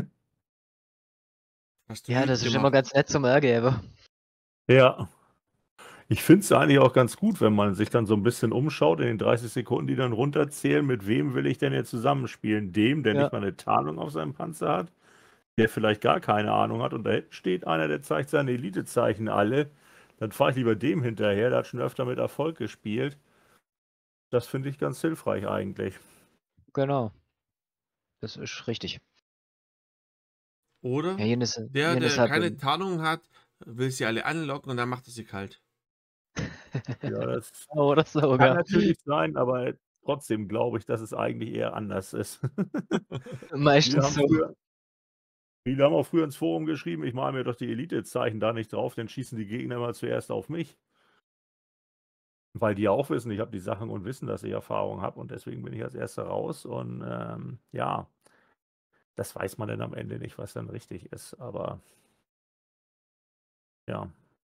Hast du Ja, gut das ist gemacht. immer ganz nett zum Ergeben. Ja. Ich finde es eigentlich auch ganz gut, wenn man sich dann so ein bisschen umschaut in den dreißig Sekunden, die dann runterzählen, mit wem will ich denn jetzt zusammenspielen? Dem, der Ja. nicht mal eine Tarnung auf seinem Panzer hat, der vielleicht gar keine Ahnung hat und da hinten steht einer, der zeigt seine Elitezeichen alle. Dann fahre ich lieber dem hinterher, der hat schon öfter mit Erfolg gespielt. Das finde ich ganz hilfreich eigentlich. Genau. Das ist richtig. Oder Ja, hier ist, der, hier ist der halt keine ein- Tarnung hat, will sie alle anlocken und dann macht er sie kalt. Ja, das Oder so, kann ja. natürlich sein, aber trotzdem glaube ich, dass es eigentlich eher anders ist. Viele Meistens haben, so. früher, viele haben auch früher ins Forum geschrieben, ich male mir doch die Elitezeichen da nicht drauf, dann schießen die Gegner mal zuerst auf mich. Weil die auch wissen, ich habe die Sachen und wissen, dass ich Erfahrung habe und deswegen bin ich als Erster raus und ähm, ja, das weiß man dann am Ende nicht, was dann richtig ist, aber ja.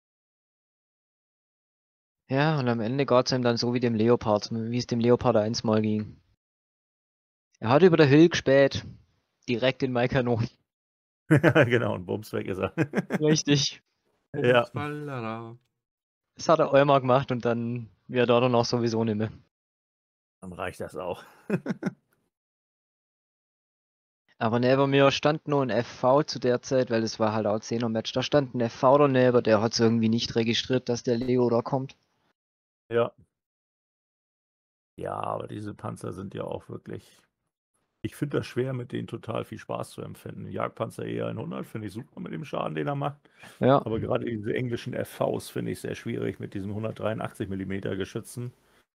Ja, und am Ende geht es ihm dann so wie dem Leopard, wie es dem Leopard eins mal ging. Er hat über der Hülle gespäht, direkt in mein Kanon. Genau, und bums, weg ist er. Richtig. Ja. Bumsfallera. Das hat er einmal gemacht und dann wird er dann auch sowieso nicht mehr. Dann reicht das auch. Aber neben mir stand nur ein F V zu der Zeit, weil es war halt auch Zehner-Match. Da stand ein F V daneben, der hat es irgendwie nicht registriert, dass der Leo da kommt. Ja. Ja, aber diese Panzer sind ja auch wirklich ich finde das schwer, mit denen total viel Spaß zu empfinden. Jagdpanzer E hundert finde ich super mit dem Schaden, den er macht. Ja. Aber gerade diese englischen F Vs finde ich sehr schwierig mit diesen hundertdreiundachtzig Millimeter Geschützen.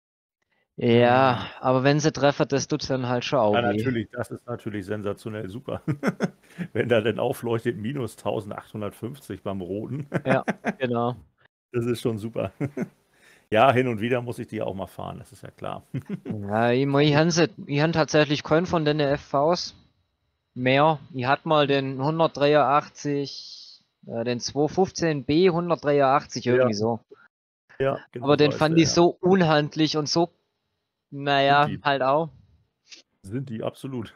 Ja, Hm. aber wenn sie treffen, das tut dann halt schon Ja, auch weh. natürlich, das ist natürlich sensationell super. Wenn da dann aufleuchtet minus eintausendachthundertfünfzig beim Roten. Ja, genau. Das ist schon super. Ja, hin und wieder muss ich die auch mal fahren, das ist ja klar. Ja, ich, mein, ich habe ich hab tatsächlich keinen von den F Vs mehr. Ich hatte mal den hundertdreiundachtzig, äh, den zweihundertfünfzehn B hundertdreiundachtzig, Ja, irgendwie so. ja, genau Aber so den heißt fand der, ich ja. so unhandlich und so, Sind naja, die. halt auch. Sind die, absolut.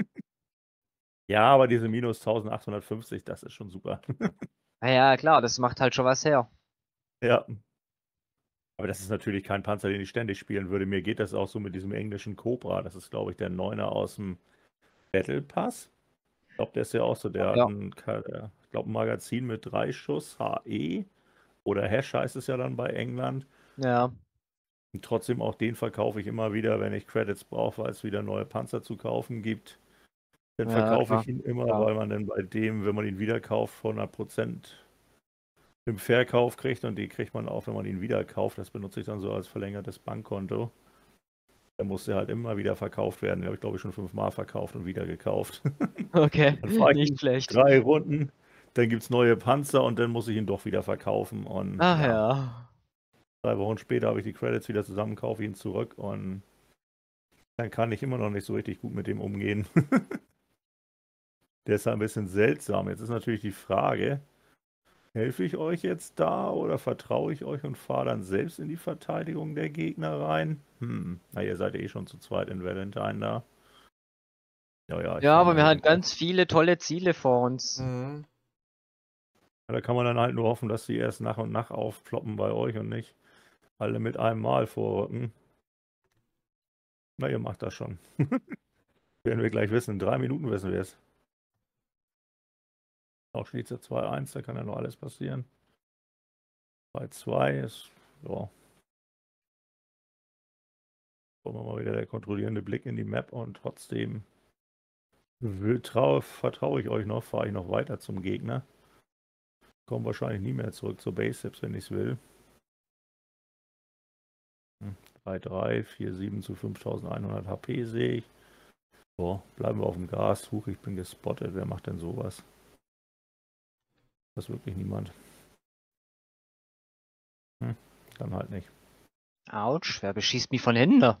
Ja, aber diese minus eintausendachthundertfünfzig, das ist schon super. Ja, klar, das macht halt schon was her. Ja. Aber das ist natürlich kein Panzer, den ich ständig spielen würde. Mir geht das auch so mit diesem englischen Cobra. Das ist, glaube ich, der Neuner aus dem Battle Pass. Ich glaube, der ist ja auch so, der hat Ja, ein, Ka- äh, ich glaube, ein Magazin mit drei Schuss, H E oder Hash heißt es ja dann bei England. ja, Und trotzdem auch den verkaufe ich immer wieder, wenn ich Credits brauche, weil es wieder neue Panzer zu kaufen gibt. Dann ja, verkaufe klar, ich ihn immer, klar. weil man dann bei dem, wenn man ihn wieder kauft, hundert Prozent im Verkauf kriegt und die kriegt man auch, wenn man ihn wieder kauft. Das benutze ich dann so als verlängertes Bankkonto. Der musste halt immer wieder verkauft werden. Den habe ich, glaube ich, schon fünfmal verkauft und wieder gekauft. Okay, Dann fahre ich nicht ihn schlecht. drei Runden, dann gibt es neue Panzer und dann muss ich ihn doch wieder verkaufen. Und Ach ja, ja. drei Wochen später habe ich die Credits wieder zusammen, kaufe ihn zurück und dann kann ich immer noch nicht so richtig gut mit dem umgehen. Der ist halt ein bisschen seltsam. Jetzt ist natürlich die Frage, helfe ich euch jetzt da oder vertraue ich euch und fahre dann selbst in die Verteidigung der Gegner rein? Hm, na, ihr seid ja eh schon zu zweit in Valentine da. Ja, ja, ich Ja, fahre aber mal wir mit haben dem F. ganz viele tolle Ziele vor uns. Mhm. Ja, da kann man dann halt nur hoffen, dass die erst nach und nach aufploppen bei euch und nicht alle mit einem Mal vorrücken. Na, ihr macht das schon. Werden wir gleich wissen. In drei Minuten wissen wir es. Auch steht es ja zwei eins, da kann ja noch alles passieren. zwei zwei ist, ja. Kommen wir mal wieder der kontrollierende Blick in die Map und trotzdem will, trau, vertraue ich euch noch, fahre ich noch weiter zum Gegner. Komme wahrscheinlich nie mehr zurück zur Base, selbst wenn ich es will. drei drei, vier sieben zu fünftausendeinhundert H P sehe ich. So, bleiben wir auf dem Gas. Huch, ich bin gespottet. Wer macht denn sowas? Das ist wirklich niemand. Hm, dann halt nicht. Autsch, wer beschießt mich von hinten?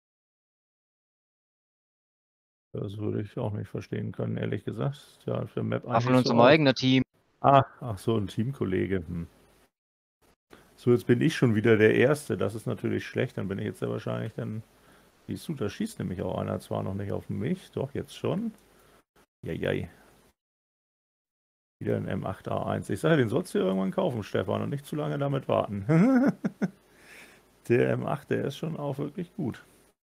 Das würde ich auch nicht verstehen können, ehrlich gesagt. Sieht ja auf der Map Ah, von eigentlich so unserem aus. eigenen Team. Ach, ach so, ein Teamkollege. Hm. So, jetzt bin ich schon wieder der Erste. Das ist natürlich schlecht. Dann bin ich jetzt ja wahrscheinlich dann. Siehst du, da schießt nämlich auch einer. Zwar noch nicht auf mich, doch jetzt schon. Jai, wieder ein M acht A eins. Ich sage, den sollst du dir irgendwann kaufen, Stefan, und nicht zu lange damit warten. Der M acht, der ist schon auch wirklich gut.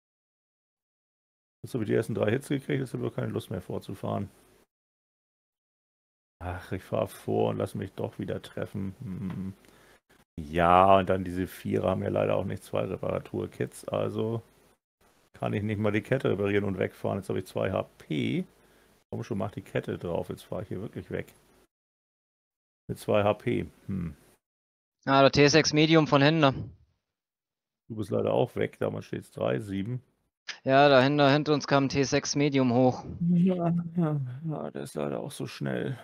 Jetzt habe ich die ersten drei Hits gekriegt, jetzt habe ich keine Lust mehr vorzufahren. Ach, ich fahre vor und lasse mich doch wieder treffen. Hm. Ja, und dann diese Vierer haben ja leider auch nicht zwei Reparaturkits, also kann ich nicht mal die Kette reparieren und wegfahren. Jetzt habe ich zwei H P. Komm schon, mach die Kette drauf, jetzt fahre ich hier wirklich weg. Mit zwei H P. Hm. Ah, der T sechs Medium von Händler. Du bist leider auch weg, damals steht es drei sieben. Ja, dahinter hinter uns kam ein T sechs Medium hoch. Ja, ja, ja, der ist leider auch so schnell.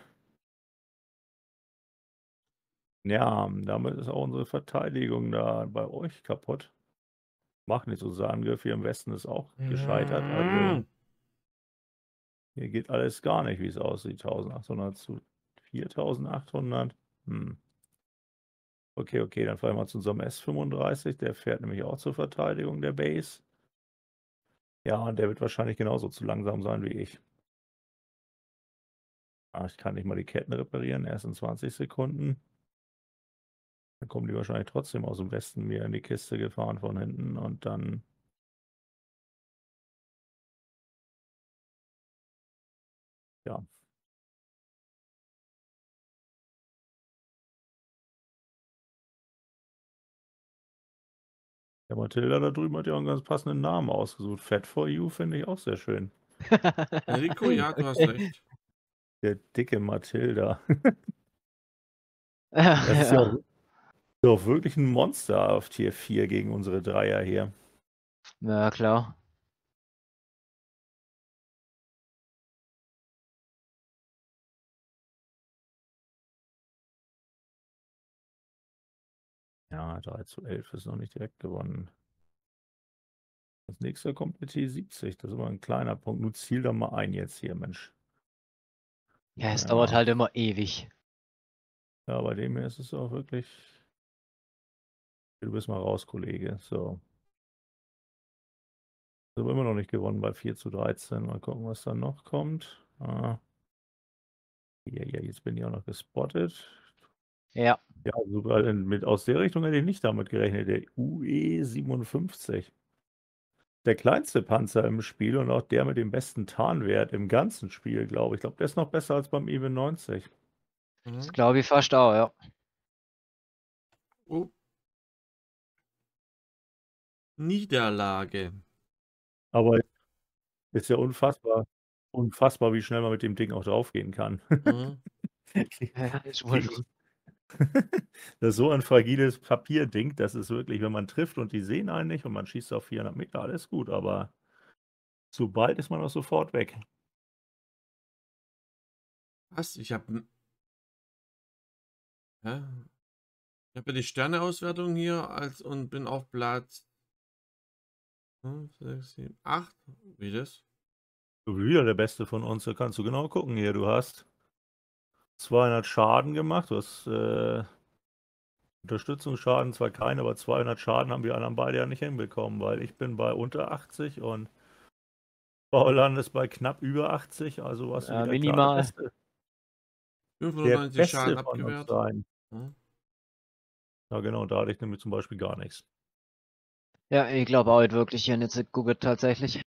Ja, damit ist auch unsere Verteidigung da bei euch kaputt. Macht nicht so, unser Angriff hier im Westen ist auch gescheitert. Also Mhm. hier geht alles gar nicht, wie es aussieht. eintausendachthundert zu viertausendachthundert. Hm. Okay, okay, dann fahren wir mal zu unserem S fünfunddreißig. Der fährt nämlich auch zur Verteidigung der Base. Ja, und der wird wahrscheinlich genauso zu langsam sein wie ich. Ah, ich kann nicht mal die Ketten reparieren, erst in zwanzig Sekunden. Dann kommen die wahrscheinlich trotzdem aus dem Westen mir in die Kiste gefahren von hinten und dann. Ja. Der Matilda da drüben hat ja auch einen ganz passenden Namen ausgesucht. Fat for You finde ich auch sehr schön. Rico, ja, du hast Okay. recht. Der dicke Matilda. Ach, Das ist ja auch, ja. ist auch wirklich ein Monster auf Tier vier gegen unsere Dreier hier. Ja, klar. Ja, drei zu elf ist noch nicht direkt gewonnen. Das nächste kommt mit T siebzig. Das ist immer ein kleiner Punkt. Nun ziel doch mal ein jetzt hier, Mensch. Ja, es dauert Ja, halt immer ewig. ja, bei dem hier ist es auch wirklich. Du bist mal raus, Kollege. So. Das haben wir immer noch nicht gewonnen bei vier zu dreizehn. Mal gucken, was dann noch kommt. Ah. Ja, ja, jetzt bin ich auch noch gespottet. Ja. Ja, sogar in, mit, aus der Richtung hätte ich nicht damit gerechnet. Der U E siebenundfünfzig. Der kleinste Panzer im Spiel und auch der mit dem besten Tarnwert im ganzen Spiel, glaube ich. Ich glaube, der ist noch besser als beim E W neunzig. Das Mhm. glaube ich fast auch, ja. Oh. Niederlage. Aber ist ja unfassbar. Unfassbar, wie schnell man mit dem Ding auch draufgehen kann. Mhm. Ja, ist wohl. Gegen- Das ist so ein fragiles Papierding, das ist wirklich, wenn man trifft und die sehen einen nicht und man schießt auf vierhundert Meter, alles gut, aber sobald ist man auch sofort weg. Was? Ich habe Hä? Ich habe ja die Sterneauswertung hier als und bin auf Platz fünf, sechs, sieben, acht. Wie das? Du bist wieder der Beste von uns, da kannst du genau gucken hier. Du hast zweihundert Schaden gemacht, du hast äh, Unterstützungsschaden zwar keine, aber zweihundert Schaden haben wir anderen beide ja nicht hinbekommen, weil ich bin bei unter achtzig und Paul ist bei knapp über achtzig, also warst du Äh, wieder klar der minimal. Beste. Der fünfhundertneunzig Schaden Beste von uns abgewehrt. sein. Hm. Ja genau, da hatte ich nämlich zum Beispiel gar nichts. Ja, ich glaube auch nicht wirklich hier nicht gegoogelt tatsächlich.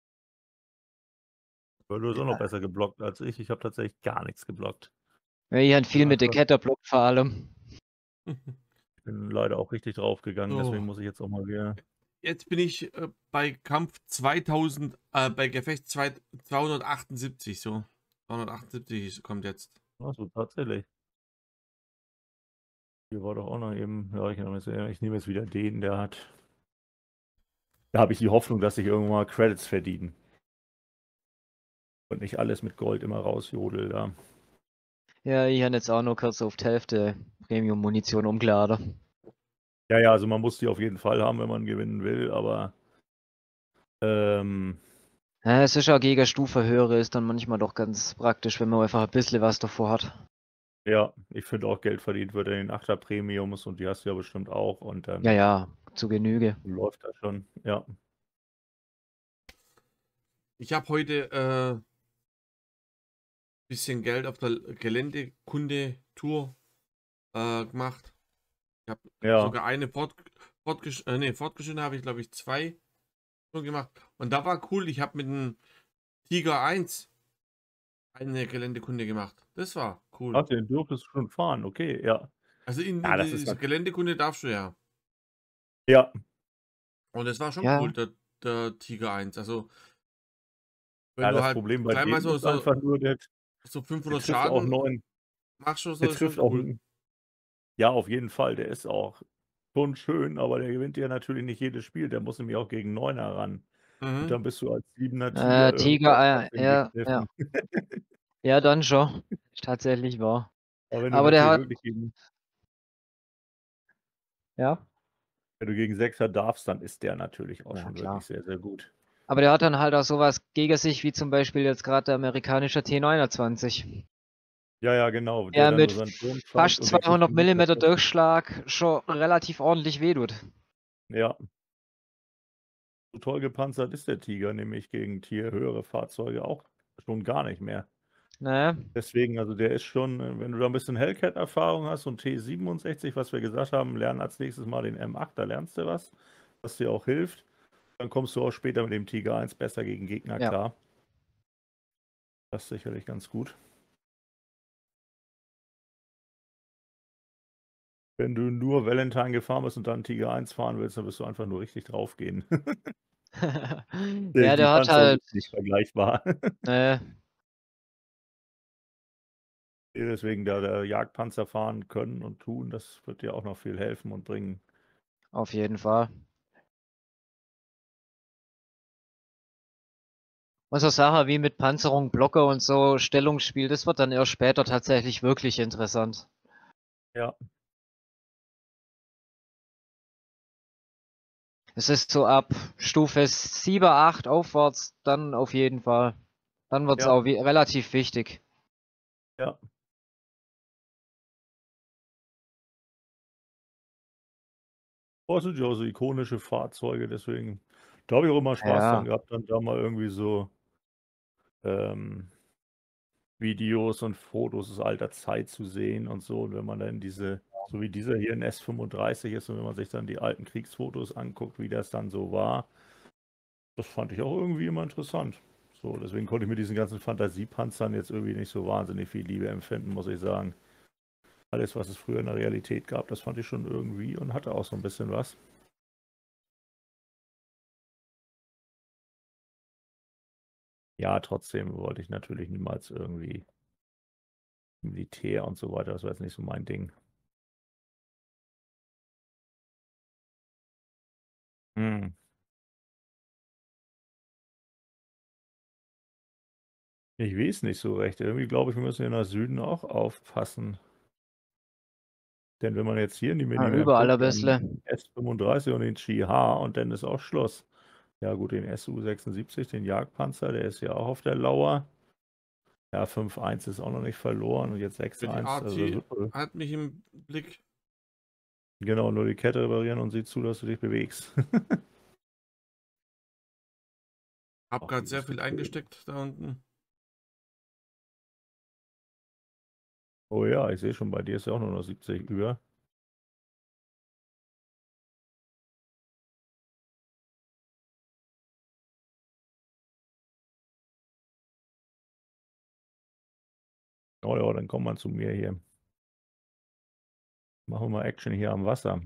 Aber du hast auch noch besser geblockt als ich. Ich habe tatsächlich gar nichts geblockt. Ja, ich habe Ich bin viel mit der einfach, Kette blockt vor allem. ich bin leider auch richtig draufgegangen, deswegen So, muss ich jetzt auch mal wieder. jetzt bin ich äh, bei Kampf zweitausend, äh, bei Gefecht zwei, zweihundertachtundsiebzig, so. zweihundertachtundsiebzig kommt jetzt. Achso, tatsächlich. Hier war doch auch noch eben. Ja, ich, nehme jetzt, ich nehme jetzt wieder den, der hat. Da habe ich die Hoffnung, dass ich irgendwann mal Credits verdienen. Und nicht alles mit Gold immer rausjodel da. Ja, ich habe jetzt auch nur kurz auf die Hälfte Premium-Munition umgeladen. Ja, ja, also man muss die auf jeden Fall haben, wenn man gewinnen will, aber ähm, Ja, es ist ja gegen Stufe höhere, ist dann manchmal doch ganz praktisch, wenn man einfach ein bisschen was davor hat. ja, ich finde auch Geld verdient wird in den Achter Premiums und die hast du ja bestimmt auch und dann Ja, ja, zu Genüge. läuft das schon. Ja. Ich habe heute äh, bisschen Geld auf der Geländekunde-Tour äh, gemacht. Ich habe Ja. sogar eine Fort, fortgesch äh, nee, fortgeschrittene habe ich, glaube ich, zwei schon gemacht. Und da war cool, ich habe mit dem Tiger eins eine Geländekunde gemacht. Das war cool. Ach, den durftest du schon fahren, okay, ja. Also in, Ja, in das ist diese Geländekunde darfst du ja. ja, Und das war schon Ja, cool, der, der Tiger eins. Also wenn ja, du das halt Problem bei gleich mal dem so, ist so, einfach nur, der, so der fünfhundert trifft auch Schaden neun. machst, du, Der so ist trifft schon auch, cool. ja, auf jeden Fall. Der ist auch schon schön, aber der gewinnt ja natürlich nicht jedes Spiel. Der muss nämlich auch gegen Neuner ran. Und Mhm. dann bist du als siebener äh, Tiger irgendwann Tiger, äh, trotzdem ja, ja. gekniffen. Ja, dann schon. Ist tatsächlich wahr. Aber wenn du Aber der natürlich hat, wirklich gegen, ja, wenn du gegen Sechser darfst, dann ist der natürlich auch ja, schon klar. wirklich sehr, sehr gut. Aber der hat dann halt auch sowas gegen sich, wie zum Beispiel jetzt gerade der amerikanische T neunundzwanzig. Ja, ja, genau. Der Der dann nur mit seinen Turm zeigt fast und den kriegst zweihundert du nicht mehr Millimeter treffen. Durchschlag schon relativ ordentlich wehtut. Ja. So toll gepanzert ist der Tiger nämlich gegen Tier höhere Fahrzeuge auch schon gar nicht mehr. Ne? Deswegen, also der ist schon, äh, wenn du da ein bisschen Hellcat-Erfahrung hast und T siebenundsechzig, was wir gesagt haben, lernen als nächstes mal den M acht, da lernst du was, was dir auch hilft. Dann kommst du auch später mit dem Tiger eins besser gegen Gegner Ja. klar. Das ist sicherlich ganz gut. Wenn du nur Valentine gefahren bist und dann Tiger eins fahren willst, dann wirst du einfach nur richtig draufgehen. Die Ja, die der hat Panzer halt sind nicht vergleichbar. ne, Deswegen da der Jagdpanzer fahren können und tun, das wird dir auch noch viel helfen und bringen. auf jeden Fall. Und so Sachen wie mit Panzerung, Blocker und so, Stellungsspiel, das wird dann erst später tatsächlich wirklich interessant. Ja. Es ist so ab Stufe sieben, acht aufwärts, dann auf jeden Fall. Dann wird's Ja. auch wie relativ wichtig. Ja. Oh, das sind ja auch so ikonische Fahrzeuge, deswegen da habe ich auch immer Spaß Ja. dran gehabt, dann da mal irgendwie so ähm, Videos und Fotos aus alter Zeit zu sehen und so. Und wenn man dann diese, so wie dieser hier in S fünfunddreißig ist und wenn man sich dann die alten Kriegsfotos anguckt, wie das dann so war, das fand ich auch irgendwie immer interessant. So, deswegen konnte ich mit diesen ganzen Fantasiepanzern jetzt irgendwie nicht so wahnsinnig viel Liebe empfinden, muss ich sagen. Alles, was es früher in der Realität gab, das fand ich schon irgendwie und hatte auch so ein bisschen was. Ja, trotzdem wollte ich natürlich niemals irgendwie Militär und so weiter. Das war jetzt nicht so mein Ding. Hm. Ich weiß nicht so recht. Irgendwie glaube ich, wir müssen hier nach Süden auch aufpassen. Denn wenn man jetzt hier in die Ja, Minimap überall ein guckt, wir haben bisschen. den S fünfunddreißig und den Chi-Ha und dann ist auch Schluss. Ja gut, den S U sechsundsiebzig, den Jagdpanzer, der ist ja auch auf der Lauer. Ja, fünf eins ist auch noch nicht verloren und jetzt sechs Für die eins. Also Arti super. hat mich im Blick. Genau, nur die Kette reparieren und sieh zu, dass du dich bewegst. Hab Ach, gerade sehr dieses viel Gefühl. eingesteckt da unten. Oh ja, ich sehe schon, bei dir ist ja auch nur noch siebzig über. Oh ja, dann komm mal zu mir hier. Machen wir mal Action hier am Wasser.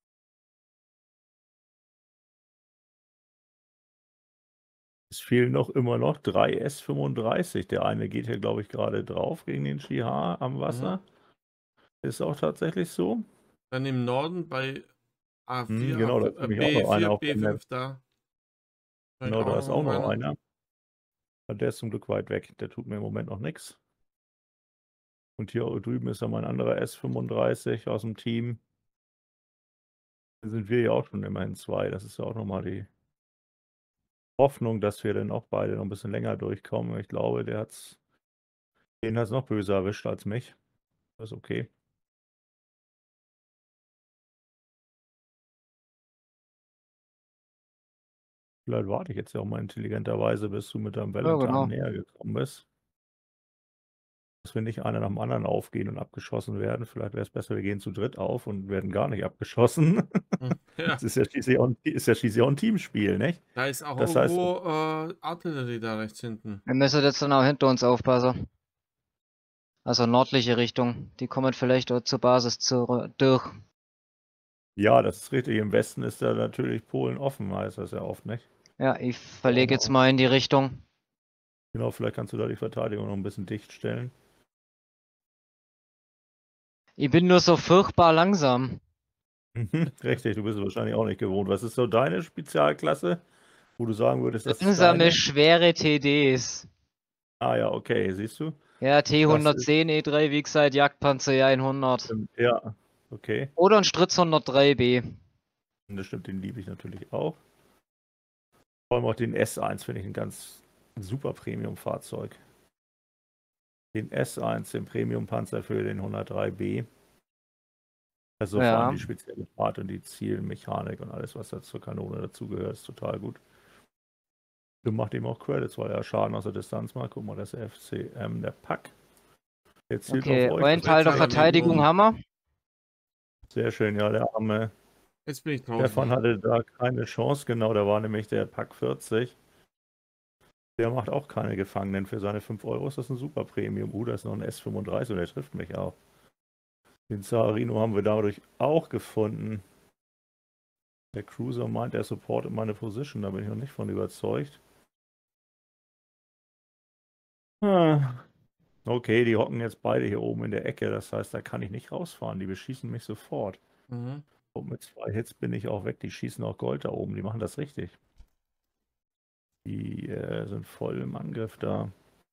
Es fehlen noch immer noch drei S fünfunddreißig. Der eine geht hier, glaube ich, gerade drauf gegen den Chi-Ha am Wasser. Mhm. Ist auch tatsächlich so. Dann im Norden bei Hm, A vier, genau, da ist äh, nämlich auch noch einer B vier, auf der Map. B fünf da. Scheint Genau, auch da ist auch noch noch einer. einer. Aber der ist zum Glück weit weg. Der tut mir im Moment noch nichts. Und hier drüben ist dann mein anderer S fünfunddreißig aus dem Team. Da sind wir ja auch schon immerhin zwei. Das ist ja auch nochmal die Hoffnung, dass wir dann auch beide noch ein bisschen länger durchkommen. Ich glaube, der hat's, den hat es noch böser erwischt als mich. Das ist okay. Vielleicht warte ich jetzt ja auch mal intelligenterweise, bis du mit deinem Ja, Valentine genau. näher gekommen bist. Dass wir nicht einer nach dem anderen aufgehen und abgeschossen werden. Vielleicht wäre es besser, wir gehen zu dritt auf und werden gar nicht abgeschossen. Hm, ja, Das ist ja schließlich auch ein, ist ja schließlich auch ein Teamspiel, nicht? da ist auch Das heißt, irgendwo äh, Artillerie da rechts hinten. Wir müssen jetzt dann auch hinter uns aufpassen. Also nördliche Richtung. Die kommen vielleicht dort zur Basis zu, durch. ja, das ist richtig. Im Westen ist da natürlich Polen offen, heißt das ja oft, nicht? Ja, ich verlege jetzt mal in die Richtung. Genau, vielleicht kannst du da die Verteidigung noch ein bisschen dicht stellen. Ich bin nur so furchtbar langsam. Mhm, richtig, du bist es wahrscheinlich auch nicht gewohnt. Was ist so deine Spezialklasse, wo du sagen würdest, das ist Langsame, deine? schwere T Ds. Ah ja, okay, siehst du? Ja, T Das ist, hundertzehn E drei, wie gesagt, Jagdpanzer ja hundert. ähm, ja, okay. Oder ein Stritz hundertdrei B. Und das stimmt, den liebe ich natürlich auch. Vor allem auch den S eins finde ich ein ganz super Premium-Fahrzeug. Den S eins, den Premium-Panzer für den hundertdrei B. Also vor allem Ja, die spezielle Fahrt und die Zielmechanik und alles, was da zur Kanone dazugehört, ist total gut. Du machst ihm auch Credits, weil er Schaden aus der Distanz macht. Guck mal, das F C M, der Pack. Jetzt zielt auf okay. euch. Ein Das Teil der Jetzt hat er mich Verteidigung um. haben wir. sehr schön, ja, der arme Jetzt bin ich Stefan draußen. hatte da keine Chance. Genau, da war nämlich der Pack vierzig. Der macht auch keine Gefangenen. Für seine fünf Euro ist das ein super Premium. Uh, da ist noch ein S fünfunddreißig und der trifft mich auch. Den Zarino haben wir dadurch auch gefunden. Der Cruiser meint, er supportet meine Position, da bin ich noch nicht von überzeugt. Ah. Okay, die hocken jetzt beide hier oben in der Ecke, das heißt, da kann ich nicht rausfahren, die beschießen mich sofort. Mhm. Und mit zwei Hits bin ich auch weg, die schießen auch Gold da oben, die machen das richtig. Die äh, sind voll im Angriff da.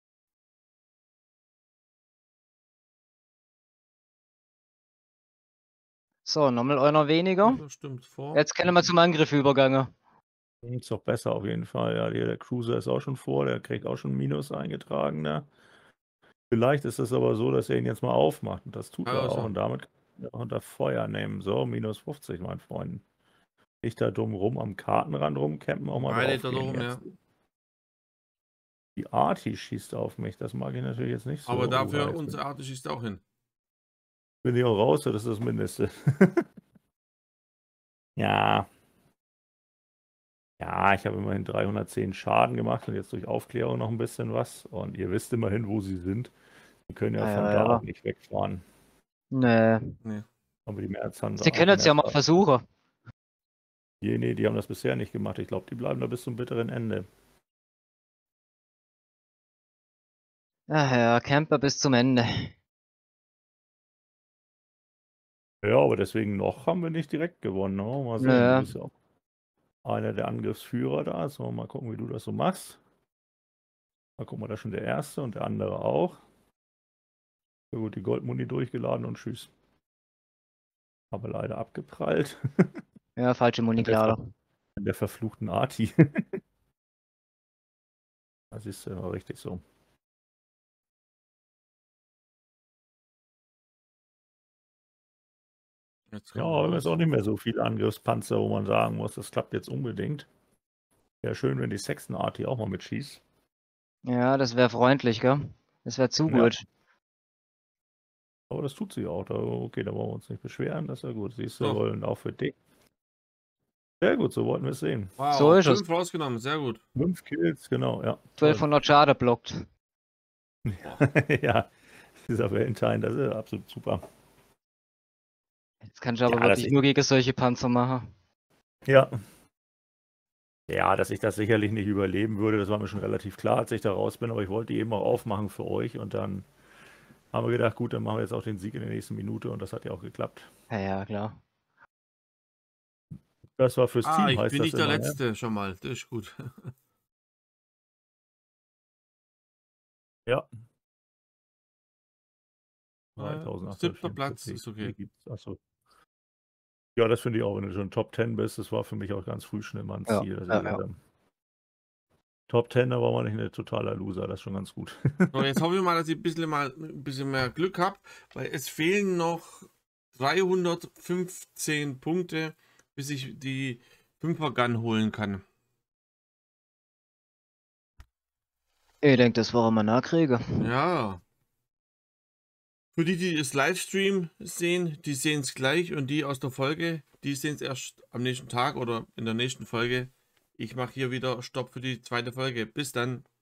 So, nochmal einer weniger. Das stimmt vor. Jetzt können wir zum Angriff übergangen. Ist doch besser auf jeden Fall. Ja, der, der Cruiser ist auch schon vor, der kriegt auch schon Minus eingetragen. Ne? Vielleicht ist es aber so, dass er ihn jetzt mal aufmacht. Und das tut er Also. auch. Und damit kann er auch unter Feuer nehmen. So, minus fünfzig, mein Freund. Nicht da dumm rum am Kartenrand rumcampen, auch mal Beide drauf da gehen oben, jetzt. ja. Die Arti schießt auf mich. Das mag ich natürlich jetzt nicht so. Aber dafür, Oh, jetzt unsere Art schießt auch hin. bin ich auch raus, das ist das Mindeste. Ja. Ja, ich habe immerhin dreihundertzehn Schaden gemacht und jetzt durch Aufklärung noch ein bisschen was. Und ihr wisst immerhin, wo sie sind. Wir können ja Ja, von ja, da ja. auch nicht wegfahren. Nee. Nee. Aber die März haben Sie können es ja mal versuchen. Nee, nee, die haben das bisher nicht gemacht. Ich glaube, die bleiben da bis zum bitteren Ende. Ach ja, Camper bis zum Ende. Ja, aber deswegen noch haben wir nicht direkt gewonnen. Ne? Mal sehen, Nö. du bist ja auch einer der Angriffsführer da. So, mal gucken, wie du das so machst. Mal gucken, da schon der erste und der andere auch. Ja gut, die Goldmuni durchgeladen und tschüss. Aber leider abgeprallt. Ja, falsche An der, Muniklader. ver an der verfluchten Arti. Das ist ja richtig so. Jetzt Ja, kommen aber wir es ist auch nicht mehr so viele Angriffspanzer, wo man sagen muss, das klappt jetzt unbedingt. Wäre schön, wenn die Sexton Arti auch mal mitschießt. Ja, das wäre freundlich, gell? Das wäre zu Ja. gut. Aber das tut sie auch. Da, okay, da wollen wir uns nicht beschweren. Das ist ja gut. Siehst du, So. wollen auch für dich. Sehr gut, so wollten wir es sehen. Wow, So ist es. fünf rausgenommen, sehr gut. Fünf Kills, genau, ja. Toll. zwölfhundert Schade blockt. Ja, dieser Valentine, das ist absolut super. Jetzt kann ich aber Ja, das wirklich ist- nur gegen solche Panzer machen. Ja. Ja, dass ich das sicherlich nicht überleben würde, das war mir schon relativ klar, als ich da raus bin, aber ich wollte die eben auch aufmachen für euch und dann haben wir gedacht, gut, dann machen wir jetzt auch den Sieg in der nächsten Minute und das hat ja auch geklappt. Ja, ja, klar. Das war fürs Ah, Team, ich heißt bin das nicht der immer, ne? Letzte schon mal. Das ist gut. Ja. Äh, dreitausendachthundertvierundvierzig siebter Platz ist okay. gibt's. Achso. Ja, das finde ich auch, wenn du schon Top zehn bist, das war für mich auch ganz früh schon immer ein Ja, Ziel. dass ja, ich, ja. ähm, Top zehn, da war man nicht ein totaler Loser, das ist schon ganz gut. So, jetzt hoffe ich mal, dass ich ein bisschen, mal, ein bisschen mehr Glück habe, weil es fehlen noch dreihundertfünfzehn Punkte, bis ich die fünfer Gun holen kann. Ich denke, das wollen wir nachkriegen. Ja. Für die, die das Livestream sehen, die sehen es gleich und die aus der Folge, die sehen es erst am nächsten Tag oder in der nächsten Folge. Ich mache hier wieder Stopp für die zweite Folge. Bis dann.